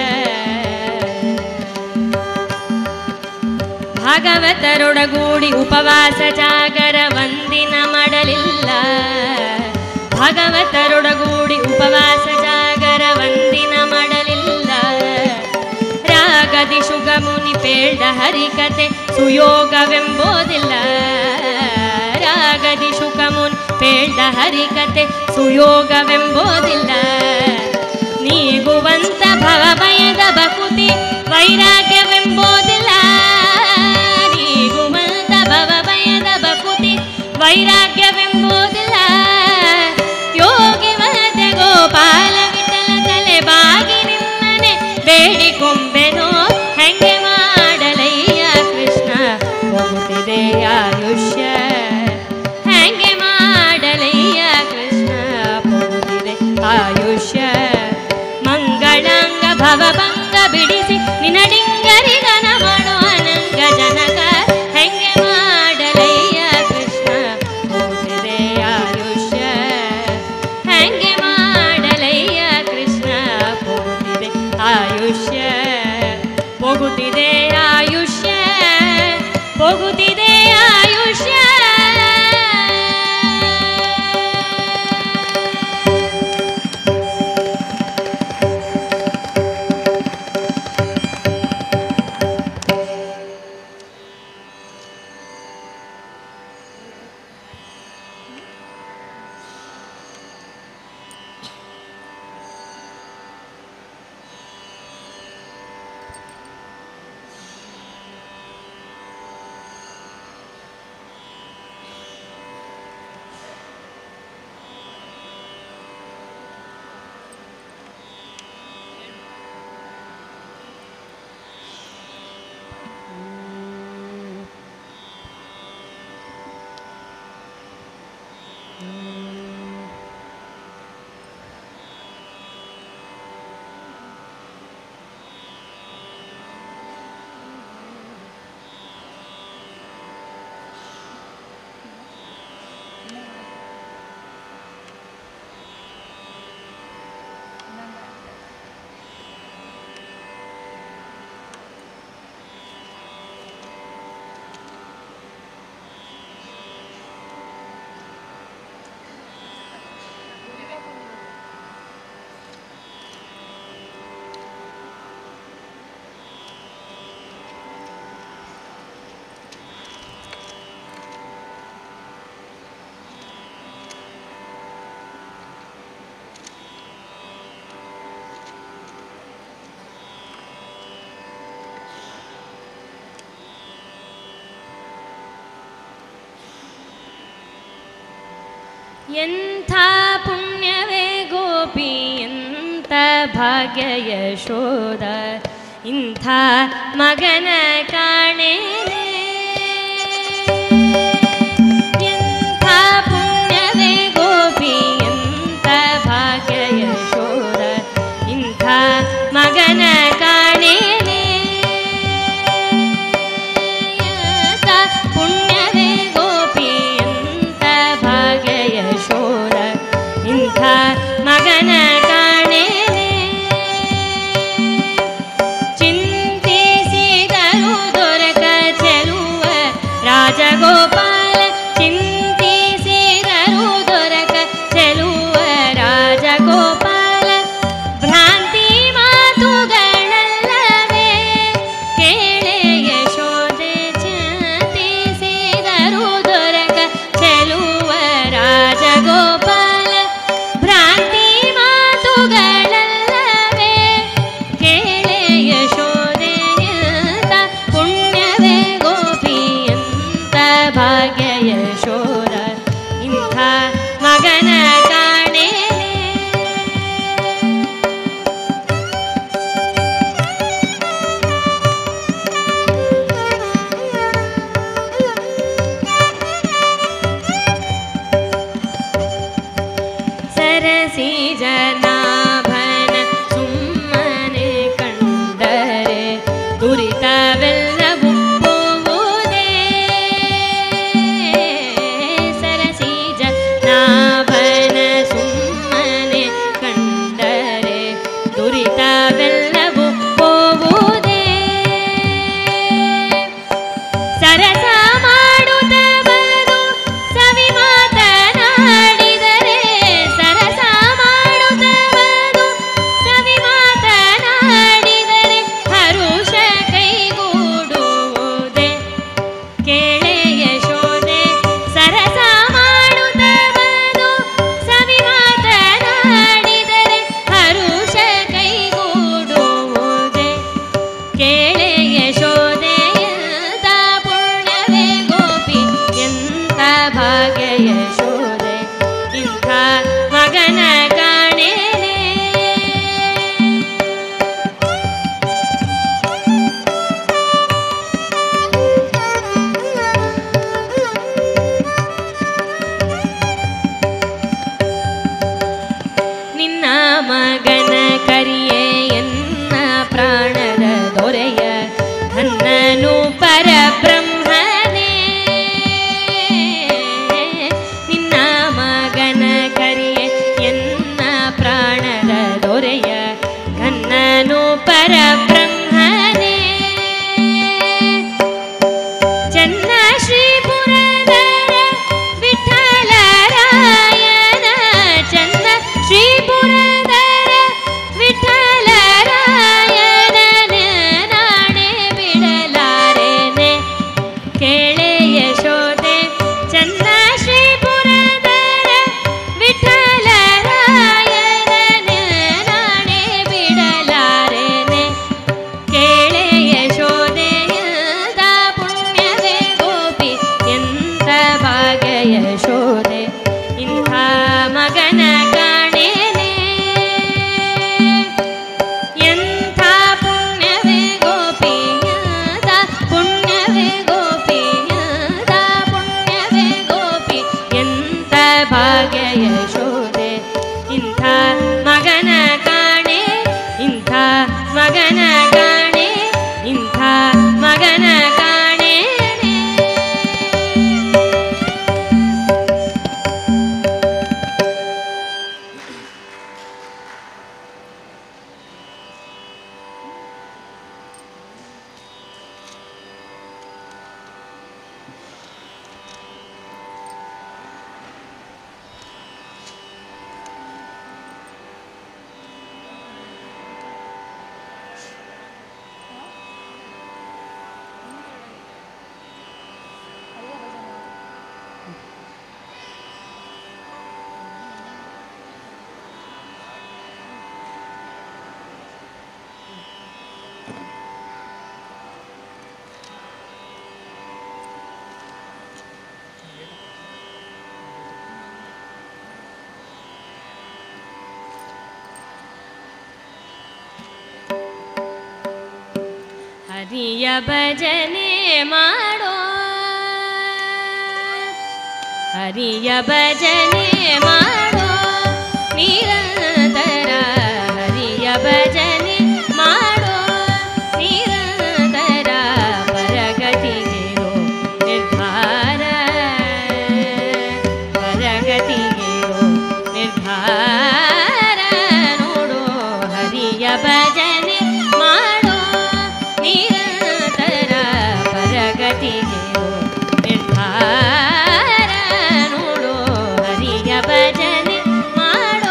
ಭಾಗವತರೊಡಗೂಡಿ ಉಪವಾಸ ಜಾಗರ ವಂದಿನ ಮಾಡಲಿಲ್ಲ ಭಾಗವತರೊಡಗೂಡಿ ಉಪವಾಸ ಜಾಗರ ವಂದಿನ ಮಾಡಲಿಲ್ಲ ರಾಗದಿ ಶುಗಮುನಿ ಪೇಳ್ದ ಹರಿಕತೆ ಸುಯೋಗವೆಂಬೋದಿಲ್ಲ ರಾಗದಿ ಶುಗಮುನಿ ಪೇಳ್ದ ಹರಿಕತೆ ಸುಯೋಗವೆಂಬೋದಿಲ್ಲ ನೀಗುವಂತ ಭವಭಯದ ಬಕುತಿ ವೈರಾಗ್ಯವೆಂಬೋದಿಲ್ಲ ನೀಗುವಂತ ಭವಭಯದ ಬಕುತಿ ವೈರಾಗ್ಯವೆಂಬೋದಿಲ್ಲ ಯೋಗಿ ಮತೆ ಗೋಪಾಲ ವಿಠಲ ತಲೆ ಬಾಗಿ ನಿಮ್ಮನೆ ಬೇಡಿಕೊಂಬೆನೋ ಹೆಂಗೆ ಮಾಡಲಯ್ಯ ಕೃಷ್ಣ ಹೋಗುತ್ತಿದೆ ಆಯುಷ್ಯ ಹೆಂಗೆ ಮಾಡಲಯ್ಯ ಕೃಷ್ಣ ಹೋಗುತ್ತಿದೆ ಆಯುಷ್ಯ ಮಂಗಳಾಂಗ ಭವಭಂಗ ಬಿಡಿಸಿ ನಿನಡಿಂಗರಿಗನ ಮಾಡೋ ಅನಂಗ ಜನಕ ಹೆಂಗೆ ಮಾಡಲಯ್ಯ ಕೃಷ್ಣ ಹೋಗುತ್ತಿದೆ ಆಯುಷ್ಯ ಹೆಂಗೆ ಮಾಡಲಯ್ಯ ಕೃಷ್ಣ ಹೋಗುತ್ತಿದೆ ಆಯುಷ್ಯ ಹೋಗುತ್ತಿದೆ ಆಯುಷ್ಯ ಹೋಗುತ್ತಿದೆ ಆಯುಷ್ಯ ಎಂಥ ಪುಣ್ಯವೇ ಗೋಪಿ ಎಂಥ ಭಾಗ್ಯ ಯಶೋದ ಇಂಥ ಮಗನ ಕಾಣೆ ಎಂಥ ಪುಣ್ಯವೇ ಗೋಪಿ ಎಂಥ ಭಾಗ್ಯ ಯಶೋದ ಇಂಥ ಮಗನ ಕಾಣೆ ಎಂಥ ಪುಣ್ಯವೇ ಗೋಪಿ ಎಂಥ ಭಾಗ್ಯ ಯಶೋದ ಇಂಥ ಮಗನ ಕಾಣೆ ಚಿಂತಿಸಿದರು ದೊರಕ ಚೆಲುವ ರಾಜಗೋಪಾಲ ಚಿಂತಿಸಿದರು ದೊರಕ ಚೆಲುವ ರಾಜಗೋಪಾಲ ಭ್ರಾಂತಿ ಮಾತುಗಳಲ್ಲವೇ ಕೇಳೆ ಯಶೋದೆ ಚಿಂತಿಸಿದರು ದೊರಕ ಚೆಲುವ ರಾಜಗೋಪಾಲ ಭ್ರಾಂತಿ ಮಾತುಗಳಲ್ಲವೇ ಕೇಳೆ ಯಶೋದೆ ಎಂಥ ಪುಣ್ಯವೇ ಗೋಪಿ ಎಂಥ ಭಾಗ್ಯ ಯಶೋದ ಇಂಥ ಮಗನ ಕಾಣೆ ಸರಸಿ ಜನಾಭನ ಸುಮ್ಮನೆ ಕಂಡರೆ ದುರಿತವೆಲ್ಲವೂ ಹೋಗುವುದೇ ಸರಸಿ ಜನಾಭನ ಸುಮ್ಮನೆ ಕಂಡರೆ ದುರಿತವೆಲ್ಲವೂ ಹೋಗುವುದೇ ಸರಸ ಮಾಡುತ್ತವರು ಸವಿ ಮಾತನಾಡಿದರೆ ಸರಸ ಮಾಡುತ್ತವರು ಸವಿ ಮಾತನಾಡಿದರೆ ಹರುಷ ಕೈಗೂಡುವುದೇ ಕೇಳೆ ಯಶೋದೆ ಸರಸ ಮಾಡುತ್ತವರು ಸವಿ ಮಾತನಾಡಿದರೆ ಹರುಷ ಕೈಗೂಡುವುದೇ ಕೇಳೆ ಯಶೋದೆ ಎಂಥ ಪುಣ್ಯವೇ ಗೋಪಿ ಎಂಥ ಭಾಗ್ಯ ಯಶೋದೆ ಇಂಥ ಮಗನ ಕಾಣೆ ನಿನ್ನ ಮಗನ ಕರಿಯೇ ಎನ್ನ ಪ್ರಾಣದ ದೊರೆಯ ಧನ್ನನು ಪರಬ್ರಹ್ಮನೇ ನಿನ್ನ ಮಗನ ಕರಿಯೇ ಎನ್ನ ಪ್ರಾಣದ ದೊರೆಯ ಘನ್ನನು ಪರಬ್ರಹ್ಮನೇ ಚನ್ನ ಶ್ರೀಪುರದರ ವಿಠಲರಾಯನ ಚನ್ನ ಶ್ರೀಪುರದರ ಹರಿಯ ಭಜನೆ ಮಾಡೋ ಹರಿಯ ಭಜನೆ ಮಾಡೋ ನಿರಂತರ ಹರಿಯ ಭಜನೆ ಮಾಡೋ ನಿರಂತರ ಪರಗತಿಗಿರೋ ನಿರ್ಧಾರ ಪರಗತಿಗಿರೋ ನಿರ್ಧಾರ ನೋಡೋ ಹರಿಯ ಭಜನೆ ಮಾಡೋ ನಿರಂತರ ಪರಗತಿಗಿರೋ ನಿರ್ಧಾರ ನೋಡೋ ಹರಿಯ ಭಜನೆ ಮಾಡೋ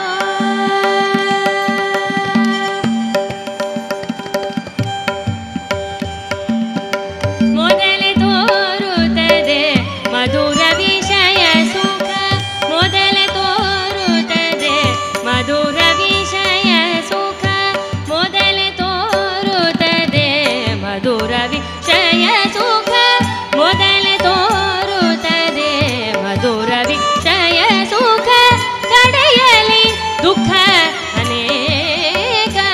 ಮೊದಲೇ ತೋರುತ್ತದೆ ಮಧುರ ವಿಷಯ ಸುಖ ಮೊದಲೇ ತೋರುತ್ತದೆ ಮಧುರ ವಿಷಯ ಸುಖ ಮೊದಲೇ ತೋರುತ್ತದೆ ಮಧುರ ವಿಷಯ ಸುಖ ಮೊದಲೇ ತೋರುತ್ತದೆ ಮಧುರ ವಿಷಯ ಸುಖ ಕಡೆಯಲಿ ದುಃಖ ಅನೇಕ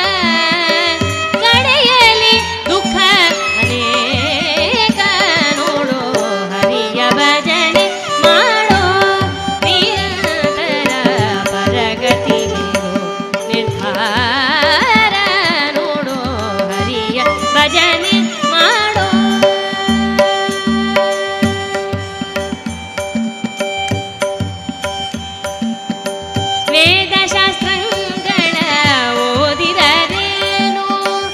ಕಡೆಯಲಿ ದುಃಖ ಅನೇಕ ನೋಡೋ ಹರಿಯ ಭಜನೆ ಮಾಡೋ ನಿರಂತರ ಪರಗತಿಗಿರೋ ನಿರ್ಧಾರ ನೋಡೋ ಹರಿಯ ಭಜನೆ ಮಾಡೋ ವೇದಶಾಸ್ತ್ರಗಳ ಓದಿದರೇನು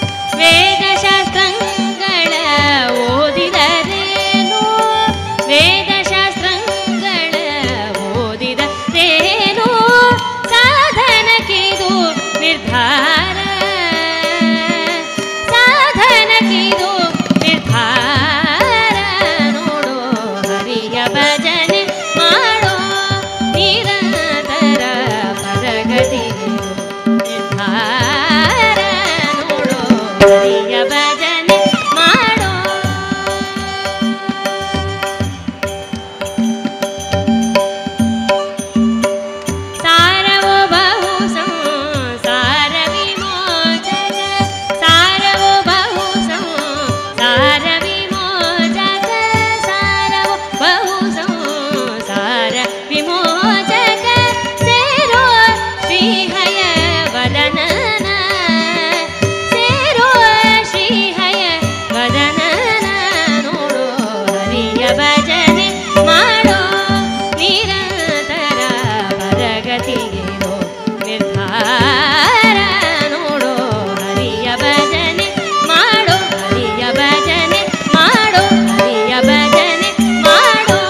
ವೇದಶಾಸ್ತ್ರಗಳ ಓದಿದರೇನು ವೇದಶಾಸ್ತ್ರಗಳ ಓದಿದರೇನು ಸಾಧನಕ್ಕಿದು ನಿರ್ಧಾರ ಸಾಧನಕ್ಕಿದು ನಿರ್ಧಾರ ನೋಡೋ ಹರಿಯ ಭಜನೆ ಮಾಡೋ ನಿರಂತರ ಪರಗತಿಗಿರೋ ನಿರ್ಧಾರ ನೋಡೋ ಹರಿಯ ಭಜನೆ ಮಾಡೋ ಸಾರವೋ ಬಹು ಸಂಸಾರ ವಿಮೋಚಕ ಸಾರವೋ ಬಹು ಸಂಸಾರ ವಿಮೋಚಕ ಸಾರವೋ ಬಹು ಸಂಸಾರ ವಿಮೋಚಕ ಸೇರೋ ಶ್ರೀಹಯ ವದನನ ಸೇರೋ ಶ್ರೀಹಯ ವದನನ ನೋಡೋ ಹರಿಯ ಭಜನೆ ಮಾಡೋ ನಿರಂತರ ಪರಗತಿಗಿರೋ ನಿರ್ಧಾರ ನೋಡೋ ಹರಿಯ ಭಜನೆ ಮಾಡೋ ಹರಿಯ ಭಜನೆ ಮಾಡೋ ಹರಿಯ ಭಜನೆ ಮಾಡೋ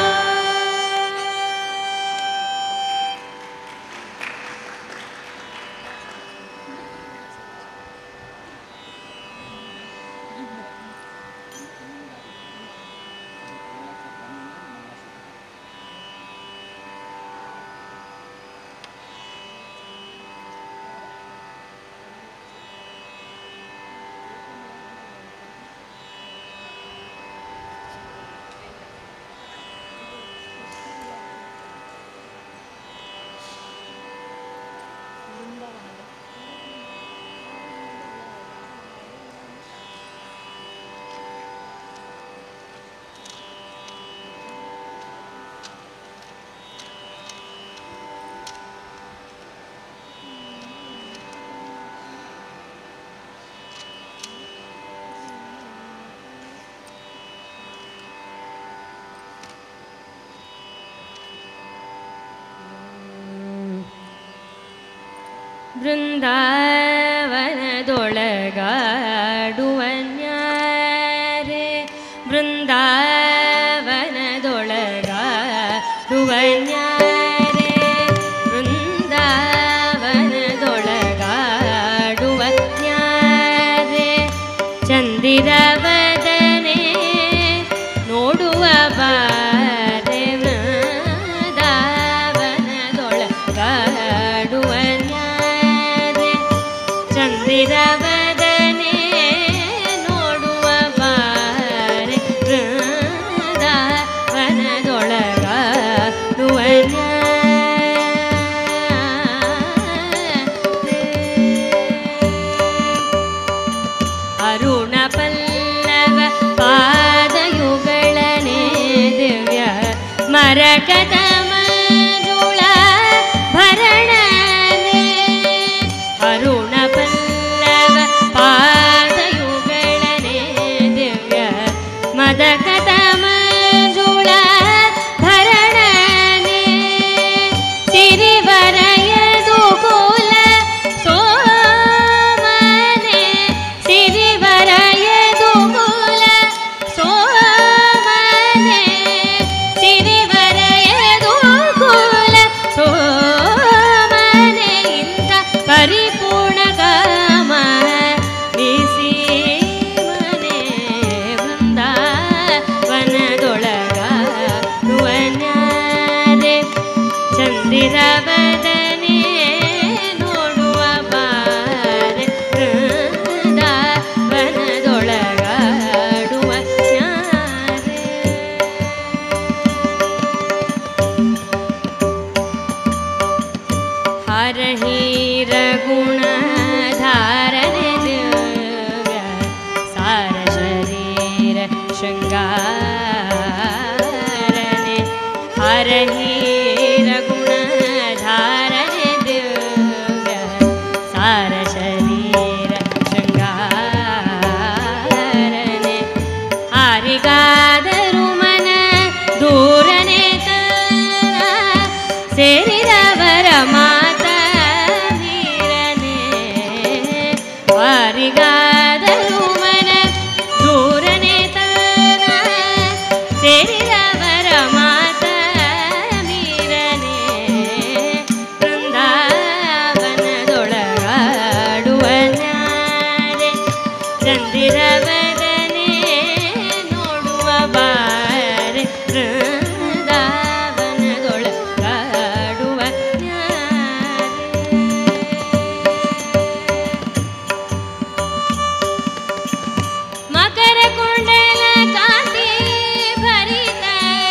ಬೃಂದಾವನದೊಳಗಾಡುವನ್ಯಾರೆ ಬೃಂದಾವನದೊಳಗಾಡುವನ್ಯಾರೆ ಬೃಂದಾವನದೊಳಗಾಡುವನ್ಯಾರೆ ಚಂದಿರವದನೆ ನೋಡುವ ಬಾರೆ ಬೃಂದಾವನದೊಳಗಾಡುವನ್ಯಾರೆ ಚಂದಿರವದನೆ ನೋಡುವ ಬಾರೆ ಬೃಂದಾವನದೊಳಗಾಡುವನ್ಯಾರೆ ಅರುಣ ಪಲ್ಲ ಅರುಣ ಪಲ್ಲವ ಪಾದಯುಗಳನೆ ದಿವ್ಯ ಮದಕಟ ಮಂಜುಳ ಭರಣನೆ ಸಿರಿವರಯದು ಕುಲ ಸೋಮನೆ ಸಿರಿವರಯದು ಕುಲ ಸೋಮನೆ ಸಿರಿವರಯದು ಕುಲ ಸೋಮನೆ ಇಂಥ ಪರಿಪೂರ್ಣ ಕಾಮ ಬಿಸಿ ಮನೆ ಬೃಂದಾವನದೊಳಗ ರುವನ್ಯಾರೆ ಚಂದಿರವದನೆ ನೋಡುವ ಬಾರೆ ಬೃಂದಾವನದೊಳಗಾಡುವ ನ್ಯಾರೆ ಹರಹೀರ ಗುಣಧಾರನೆ ದಿವ್ಯ ಸಾರ ಶರೀರ ಶೃಂಗಾರನೆ ಹರಹೀರ ಗುಣಧಾರನೆ ದಿವ್ಯ ಸಾರ ಶರೀರ ಶೃಂಗಾರನೆ ಆರಿಗಾದರೂ ಮನ ದೂರನೆ ತನ ಸೇರಿದವರ ಮಾತ ವೀರನೆ ವಾರಿಗಾದರೂ ಮನ ದೂರನೆ ತನ ಸೇರಿದವರ ಮಾತ ವೀರನೆ ಬೃಂದಾವನದೊಳಗಾಡುವ ನ್ಯಾರೆ ಚಂದಿರವದನೆ ನೋಡುವ ಬಾರೆ ಬೃಂದಾವನದೊಳಗಾಡುವ ಮಕರ ಕುಂಡಲ ಕಾಂತಿ ಭರಿತ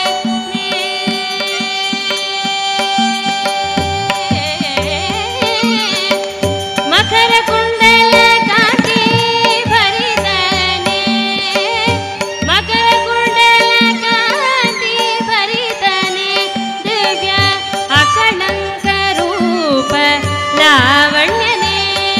ಮಕರ ಕುಂಡಲ ಕಾಂತಿ ಭರಿತನೆ ಮಕರ ಕುಂಡಲ ಕಾಂತಿ ಭರಿತನೆ ದಿವ್ಯ ಅಕಳಂಕ ರೂಪ ಲಾವಣ್ಯನೆ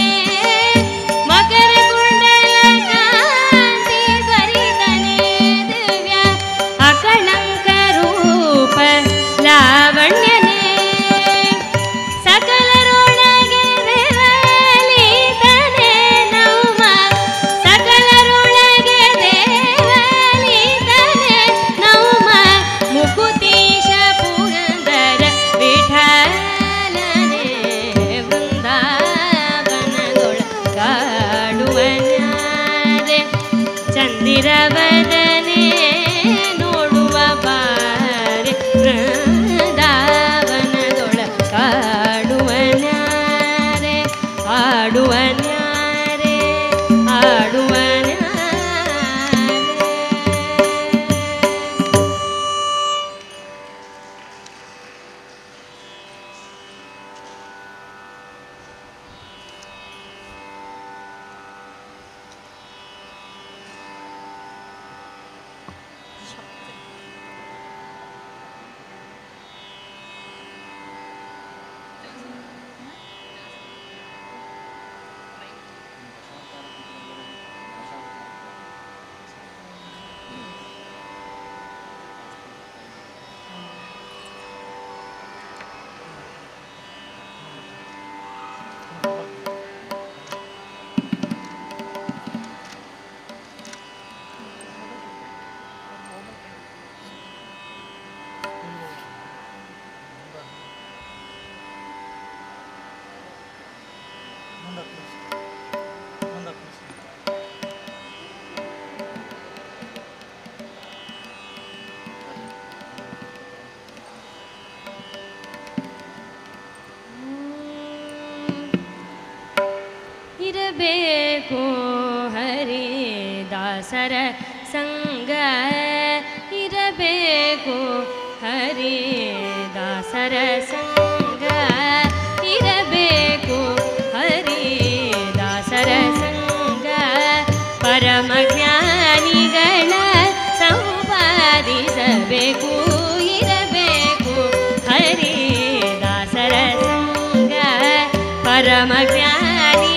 ಮಕರ ಕುಂಡಲ ಕಾಂತಿ ಭರಿತನೆ ದಿವ್ಯ ಅಕಳಂಕ ರೂಪ ಲಾವಣ್ಯನೆ ಸಕಲರೊಳಗೆ ದೇವಲಿತನೆ ನೌಮ ಸಕಲರೊಳಗೆ ದೇವಲಿತನೆ ನೌಮ ಮುಕುತೀಶ ಪುರಂದರ ವಿಠಲನೆ ಬೃಂದಾವನದೊಳಗಾಡುವ ನ್ಯಾರೆ ಚಂದಿರವದನೆ ನೋಡುವ ಬಾರೆ ಬೃಂದಾವನದೊಳಗಾಡುವ ನ್ಯಾರೆ ಆಡುವ ನ್ಯಾರೆ ಆಡುವ ನ್ಯಾರೆ ಇರಬೇಕು ಹರಿದಾಸರ ಸಂಗ ಇರಬೇಕು ಹರಿದಾಸರ ಸಂಗ ಇರಬೇಕು ಹರಿದಾಸರ ಸಂಗ ಪರಮ ಜ್ಞಾನಿಗಳ ಸಂಪಾದಿಸಬೇಕು ಇರಬೇಕು ಹರಿದಾಸರ ಸಂಗ ಪರಮ ಜ್ಞಾನಿ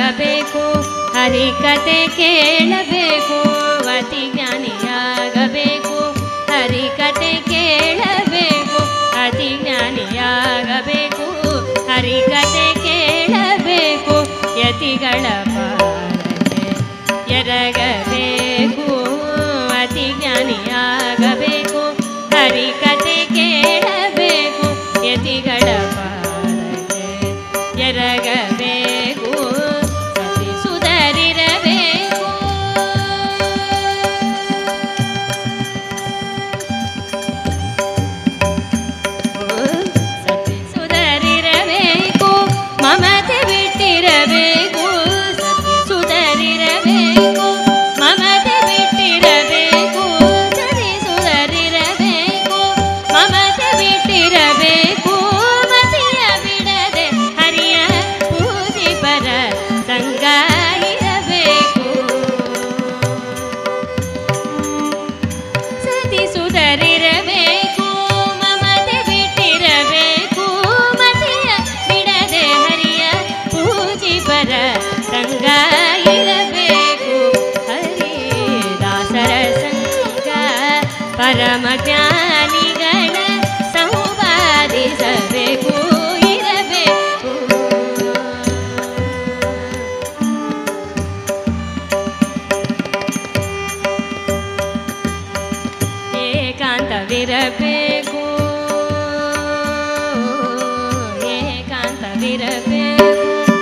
ಜ್ಞಾನಿಯಾಗಬೇಕು, ಹರಿಕತೆ ಕೇಳಬೇಕು, ಅತಿ ಜ್ಞಾನಿಯಾಗಬೇಕು, ಹರಿಕತೆ ಕೇಳಬೇಕು, ಅತಿ ಜ್ಞಾನಿಯಾಗಬೇಕು, ಹರಿಕತೆ ಕೇಳಬೇಕು, ಯತಿಗಳ ಪಾಲನೆ ಎರಗಬೇಕು, ಅತಿ ಜ್ಞಾನಿಯಾಗಬೇಕು, ಹರಿಕತೆ ಕೇಳಬೇಕು, ಯತಿಗಳ ಪಾಲನೆ ಎರಗಬೇಕು, ಸತಿ ಸುಧರಿರಬೇಕು. ಸತಿ ಸುಧರಿರಬೇಕು, ಮಮತೆ ಬಿಟ್ಟಿರಬೇಕು, ಸತಿ ಸುಧರಿರಬೇಕು, ಮಮತೆ ಬಿಟ್ಟಿರಬೇಕು, ಸತಿ ಸುಧರಿರಬೇಕು, ಮಮತೆ ಬಿಟ್ಟಿರಬೇಕು, ಮತಿಯ ಬಿಡದೆ ಹರಿಯ ಪೂಜಿಪರ ಸಂಗ ಇರಬೇಕು. ಸತಿ ಸುಧರಿರಬೇಕು, ಮಮತೆ ಬಿಟ್ಟಿರಬೇಕು, ಮತಿಯ ಬಿಡದೆ ಹರಿಯ ಪೂಜಿಪರ ಸಂಗ ಇರಬೇಕು. ಹರಿದಾಸರ ಸಂಗ ಪರಮ ಜ್ಞಾನಿಗಳ ಸಂವಾದಿಸಬೇಕು ಇರಬೇಕು. ಏಕಾಂತವಿರಬೇಕು, ಏಕಾಂತವಿರಬೇಕು,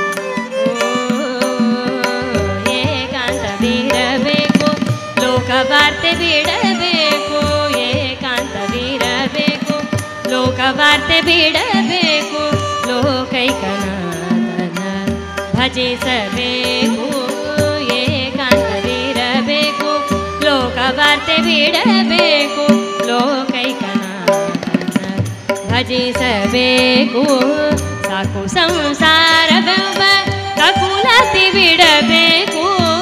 ಏಕಾಂತವಿರಬೇಕು, ಲೋಕವಾರ್ತೆ ಬಿಡಬೇಕು, ಏಕಾಂತವಿರಬೇಕು, ಲೋಕವಾರ್ತೆ ಬಿಡಬೇಕು, ಲೋಕೈಕನಾಥನ ಭಜಿಸಬೇಕು, ಏಕಾಂತವಿರಬೇಕು, ಲೋಕವಾರ್ತೆ ಬಿಡಬೇಕು, ಲೋಕೈಕನಾಥನ ಭಜಿಸಬೇಕು. ಸಾಕು ಸಂಸಾರವೆಂಬ ಕಕುಲತಿ ಬಿಡಬೇಕು,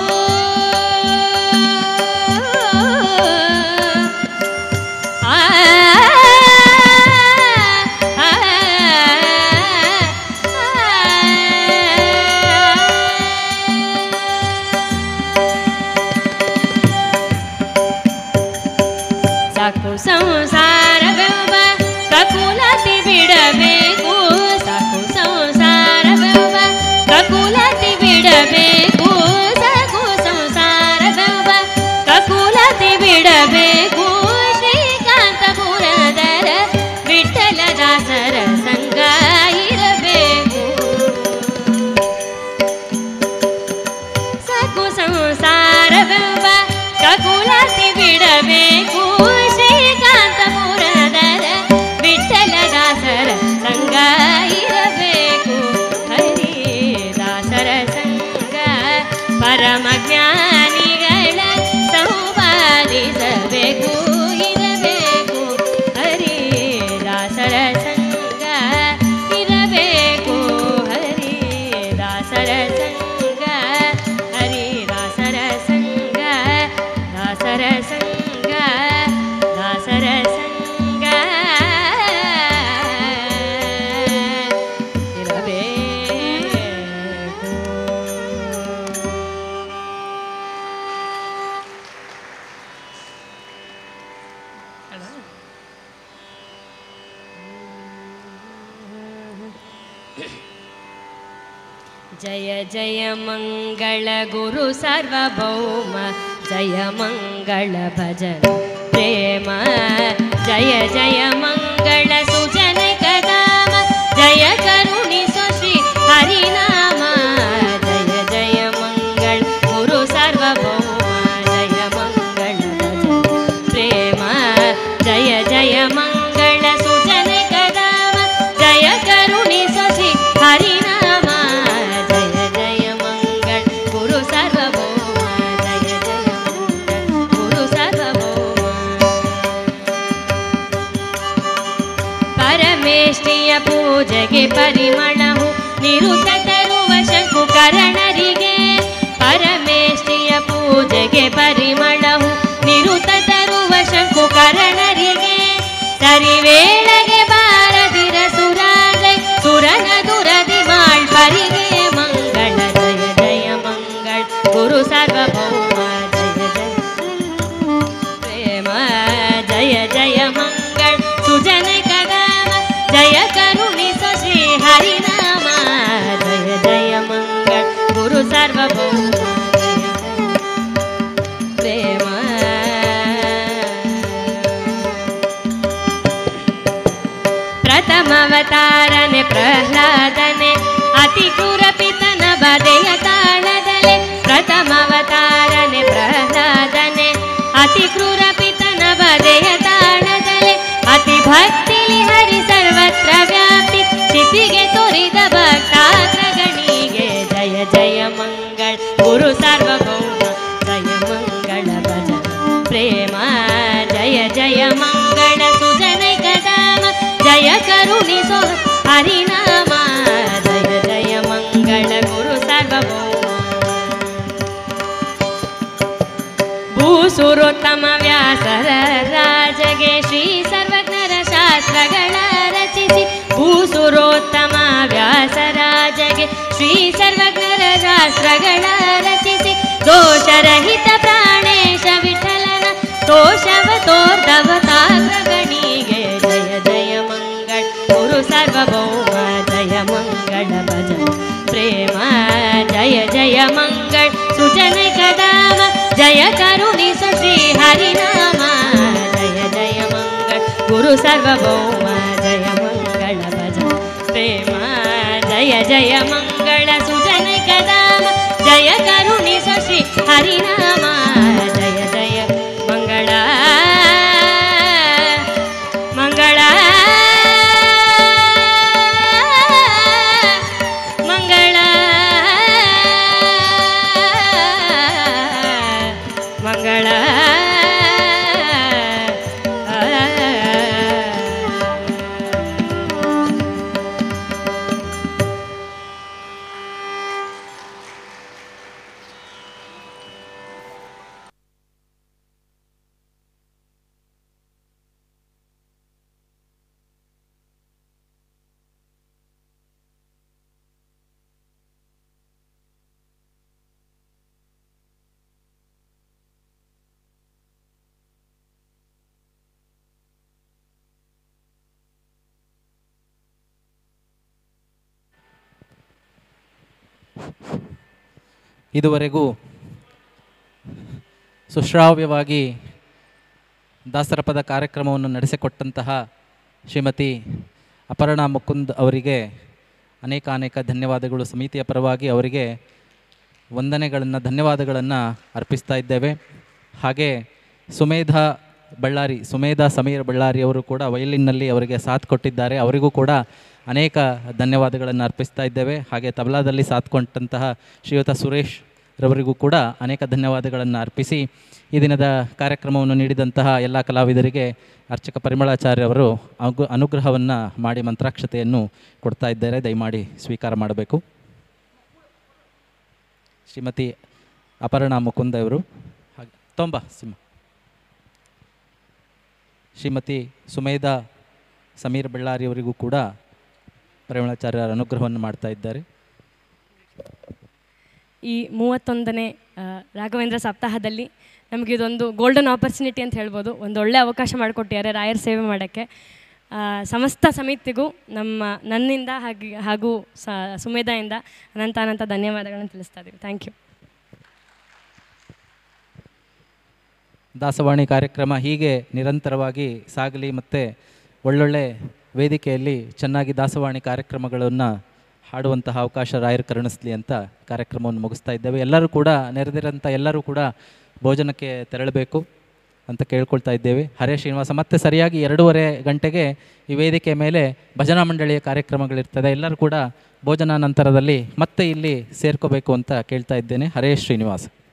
ಸಾಕು ಸಂಸಾರವೆಂಬ ಕಕುಲತಿ ಬಿಡಬೇಕು, ಸಾಕು ಸಂಸಾರವೆಂಬ ಕಕುಲತಿ ಬಿಡಬೇಕು, ಸಾಕು ಸಂಸಾರವೆಂಬ ಕಕುಲತಿ ಬಿಡಬೇಕು, ಶ್ರೀಕಾಂತಪುರದರ ವಿಠ್ಠಲದಾಸರ ಸಂಗ ಇರಬೇಕು. ಸಾಕು ಸಂಸಾರವೆಂಬ ಕಕುಲತಿ ಬಿಡಬೇಕು, ಶ್ರೀಕಾಂತಪುರದರ ವಿಠ್ಠಲದಾಸರ ಸಂಗ ಇರಬೇಕು. ಹರಿದಾಸರ ಸಂಗ ಪರಮ ಜ್ಞಾನಿಗಳ ಸಂವಾದಿಸಬೇಕು ಇರಬೇಕು. ಹರಿದಾಸರ ಸಂಗ ಇರಬೇಕು, ಹರಿದಾಸರ ಸಂಗ, ಹರಿದಾಸರ ಸಂಗ, ದಾಸರ ಸಂಗ, ದಾಸರ ಸಂಗ ಇರಬೇಕು. ಜಯ ಜಯ ಮಂಗಳ ಗುರು ಸಾರ್ವಭೌಮ, ಜಯ ಮಂಗಳ ಭಜನ ಪ್ರೇಮ, ಜಯ ಜಯ ಮಂಗಳ ಸುಜನಕಧಾಮ, ಜಯ ಕರುಣಿಸು ಶ್ರೀ ಹರಿನಾಮ, ಜಯ ಜಯ ಮಂಗಳ ಗುರು ಸಾರ್ವಭೌಮ, ಜಯ ಮಂಗಳ ಭಜನ ಪ್ರೇಮ, ಜಯ ಜಯ ಮಂಗಳ ಸುಜನಕಧಾಮ, ಜಯ ಕರುಣಿಸು ಶ್ರೀ ಹರಿನಾಮ, ಜಯ ಜಯ ಮಂಗಳ ಗುರು ಸಾರ್ವಭೌಮ, ಜಯ ಜಯ ಮಂಗಳ ಗುರು ಸಾರ್ವಭೌಮ. ಪರಮೇಷ್ಠಿಯ ಪೂಜೆಗೆ ಪರಿಮಳವು ನಿರುತ ತರುವ ಶಂಕುಕರಣರಿಗೆ, ಪರಮೇಷ್ಠಿಯ ಪೂಜೆಗೆ ಪರಿಮಳವು ನಿರುತ ತರುವ ಶಂಕುಕರಣರಿಗೆ, ಸರಿವೇಳೆಗೆ ಬಾರದಿರ ಸುರಾಜ ಸುರನ ದುರದಿ ಮಾಳ್ಪರಿಗೆ ಮಂಗಳ, ಜಯ ಜಯ ಪ್ರಥಮಾವತಾರನೆ ಪ್ರಹ್ಲಾದನೆ ಅತಿ ಕ್ರೂರ ಪಿತನ ಬದೆಯ ತಾಳದಲೆ ಪ್ರಥಮಾವತಾರನೆ ಪ್ರಹ್ಲಾದನೆ ಅತಿ ಕ್ರೂರ ಪಿತನ ಬದೆಯ ತಾಳದಲೆ ಅತಿ ಭಕ್ತಿಲಿ ಹರಿ ಸರ್ವತ್ರ ವ್ಯಾಪಿ ಸ್ಥಿತಿಗೆ ತೋರಿದ ಭಕ್ತಾಗ್ರಗಣಿಗೆ ಜಯ ಜಯ ಮಂಗಳ ಗುರು ಸಾರ್ವಭೌಮ ಜಯ ಮಂಗಳ ಭಜನ ಪ್ರೇಮ ಜಯ ಜಯ ಮಂಗಳ ಸುಜನೈಕ ಧಾಮ ಜಯ ಕರುಣಿಸೋ ಹರಿನಾಮ ಜಯ ಜಯ ಮಂಗಳ ಗುರು ಸಾರ್ವಭೌಮ ಭೂಸುರೋತ್ತಮ ವ್ಯಾಸರ ರಾಜಗೆ ಶ್ರೀ ಸರ್ವಜ್ಞರ ಶಾಸ್ತ್ರಗಳ ರಚಿಸಿ ಭೂಸುರೋತ್ತಮ ವ್ಯಾಸರಾಜಗೆ ಶ್ರೀ ಸರ್ವಜ್ಞರ ಶಾಸ್ತ್ರಗಳ ರಚಿಸಿ ದೋಷರಹಿತ ಪ್ರಾಣೇಶ ವಿಠಲನ ದೋಷವ ತೋರ್ದವತಾಗ್ರಗಣಿಗೆ ಜಯ ಜಯ ಮಂಗಳ ಗುರು ಸಾರ್ವಭೌಮ ಜಯ ಮಂಗಳ ಭಜನ ಪ್ರೇಮ ಜಯ ಜಯ ಮಂಗಳ ಸುಜನಕ ಧಾಮ ಜಯ ಕರುಣಿಸು ಶ್ರೀ ಹರಿನಾಮ ಜಯ ಜಯ ಮಂಗಳ ಗುರು ಸಾರ್ವಭೌಮ ಜಯ ಮಂಗಳ ಭಜನ ಪ್ರೇಮ ಜಯ ಜಯ ಮಂಗಳ ಸುಜನಕ ಧಾಮ ಜಯ ಕರುಣಿಸು ಶ್ರೀ ಹರಿನಾಮ ಜಯ ಜಯ ಮಂಗಳ ಮಂಗಳ ಮಂಗಳ ಮಂಗಳ ಇದುವರೆಗೂ ಸುಶ್ರಾವ್ಯವಾಗಿ ದಾಸರ ಪದ ಕಾರ್ಯಕ್ರಮವನ್ನು ನಡೆಸಿಕೊಟ್ಟಂತಹ ಶ್ರೀಮತಿ ಅಪರ್ಣಾ ಮುಕುಂದ್ ಅವರಿಗೆ ಅನೇಕ ಧನ್ಯವಾದಗಳು. ಸಮಿತಿಯ ಪರವಾಗಿ ಅವರಿಗೆ ಧನ್ಯವಾದಗಳನ್ನು ಅರ್ಪಿಸ್ತಾ ಇದ್ದೇವೆ. ಹಾಗೆ ಸುಮೇಧಾ ಸಮೀರ್ ಬಳ್ಳಾರಿ ಅವರು ಕೂಡ ವಯಲಿನ್ನಲ್ಲಿ ಅವರಿಗೆ ಸಾಥ್ ಕೊಟ್ಟಿದ್ದಾರೆ. ಅವರಿಗೂ ಕೂಡ ಅನೇಕ ಧನ್ಯವಾದಗಳನ್ನು ಅರ್ಪಿಸ್ತಾ ಇದ್ದೇವೆ. ಹಾಗೆ ತಬಲಾದಲ್ಲಿ ಸಾಥ್ ಕೊಟ್ಟಂತಹ ಶ್ರೀಯುತ ಸುರೇಶ್ ರವರಿಗೂ ಕೂಡ ಅನೇಕ ಧನ್ಯವಾದಗಳನ್ನು ಅರ್ಪಿಸಿ ಈ ದಿನದ ಕಾರ್ಯಕ್ರಮವನ್ನು ನೀಡಿದಂತಹ ಎಲ್ಲ ಕಲಾವಿದರಿಗೆ ಅರ್ಚಕ ಪರಿಮಳಾಚಾರ್ಯ ಅವರು ಅನುಗ್ರಹವನ್ನು ಮಾಡಿ ಮಂತ್ರಾಕ್ಷತೆಯನ್ನು ಕೊಡ್ತಾ ಇದ್ದಾರೆ. ದಯಮಾಡಿ ಸ್ವೀಕಾರ ಮಾಡಬೇಕು. ಶ್ರೀಮತಿ ಅಪರ್ಣಾ ಮುಕುಂದ ಅವರು ಹಾಗೆ ಶ್ರೀಮತಿ ಸುಮೇಧಾ ಸಮೀರ್ ಬಳ್ಳಾರಿ ಅವರಿಗೂ ಕೂಡ ಪರಿಮಳಾಚಾರ್ಯರ ಅನುಗ್ರಹವನ್ನು ಮಾಡ್ತಾ ಇದ್ದಾರೆ. ಈ 31ನೇ ರಾಘವೇಂದ್ರ ಸಪ್ತಾಹದಲ್ಲಿ ನಮಗೆ ಇದೊಂದು ಗೋಲ್ಡನ್ ಆಪರ್ಚುನಿಟಿ ಅಂತ ಹೇಳ್ಬೋದು. ಒಂದು ಒಳ್ಳೆಯ ಅವಕಾಶ ಮಾಡಿಕೊಟ್ಟಿದ್ದಾರೆ ರಾಯರ ಸೇವೆ ಮಾಡೋಕ್ಕೆ. ಸಮಸ್ತ ಸಮಿತಿಗೂ ನನ್ನಿಂದ ಹಾಗೂ ಸುಮೇಧಾಯಿಂದ ಅನಂತ ಧನ್ಯವಾದಗಳನ್ನು ತಿಳಿಸ್ತಾ ಇದ್ದೀವಿ. Thank you. ದಾಸವಾಣಿ ಕಾರ್ಯಕ್ರಮ ಹೀಗೆ ನಿರಂತರವಾಗಿ ಸಾಗಲಿ ಮತ್ತು ಒಳ್ಳೊಳ್ಳೆ ವೇದಿಕೆಯಲ್ಲಿ ಚೆನ್ನಾಗಿ ದಾಸವಾಣಿ ಕಾರ್ಯಕ್ರಮಗಳನ್ನು ಹಾಡುವಂತಹ ಅವಕಾಶ ರಾಯರು ಕರುಣಿಸಲಿ ಅಂತ ಕಾರ್ಯಕ್ರಮವನ್ನು ಮುಗಿಸ್ತಾ ಇದ್ದೇವೆ. ಎಲ್ಲರೂ ಕೂಡ ನೆರೆದಿರೋಂಥ ಎಲ್ಲರೂ ಕೂಡ ಭೋಜನಕ್ಕೆ ತೆರಳಬೇಕು ಅಂತ ಕೇಳ್ಕೊಳ್ತಾ ಇದ್ದೇವೆ. ಹರೇ ಶ್ರೀನಿವಾಸ. ಮತ್ತೆ ಸರಿಯಾಗಿ 2:30 ಗಂಟೆಗೆ ಈ ವೇದಿಕೆ ಮೇಲೆ ಭಜನಾ ಮಂಡಳಿಯ ಕಾರ್ಯಕ್ರಮಗಳಿರ್ತದೆ. ಎಲ್ಲರೂ ಕೂಡ ಭೋಜನ ನಂತರದಲ್ಲಿ ಮತ್ತೆ ಇಲ್ಲಿ ಸೇರ್ಕೋಬೇಕು ಅಂತ ಕೇಳ್ತಾ ಇದ್ದೇನೆ. ಹರೇ ಶ್ರೀನಿವಾಸ.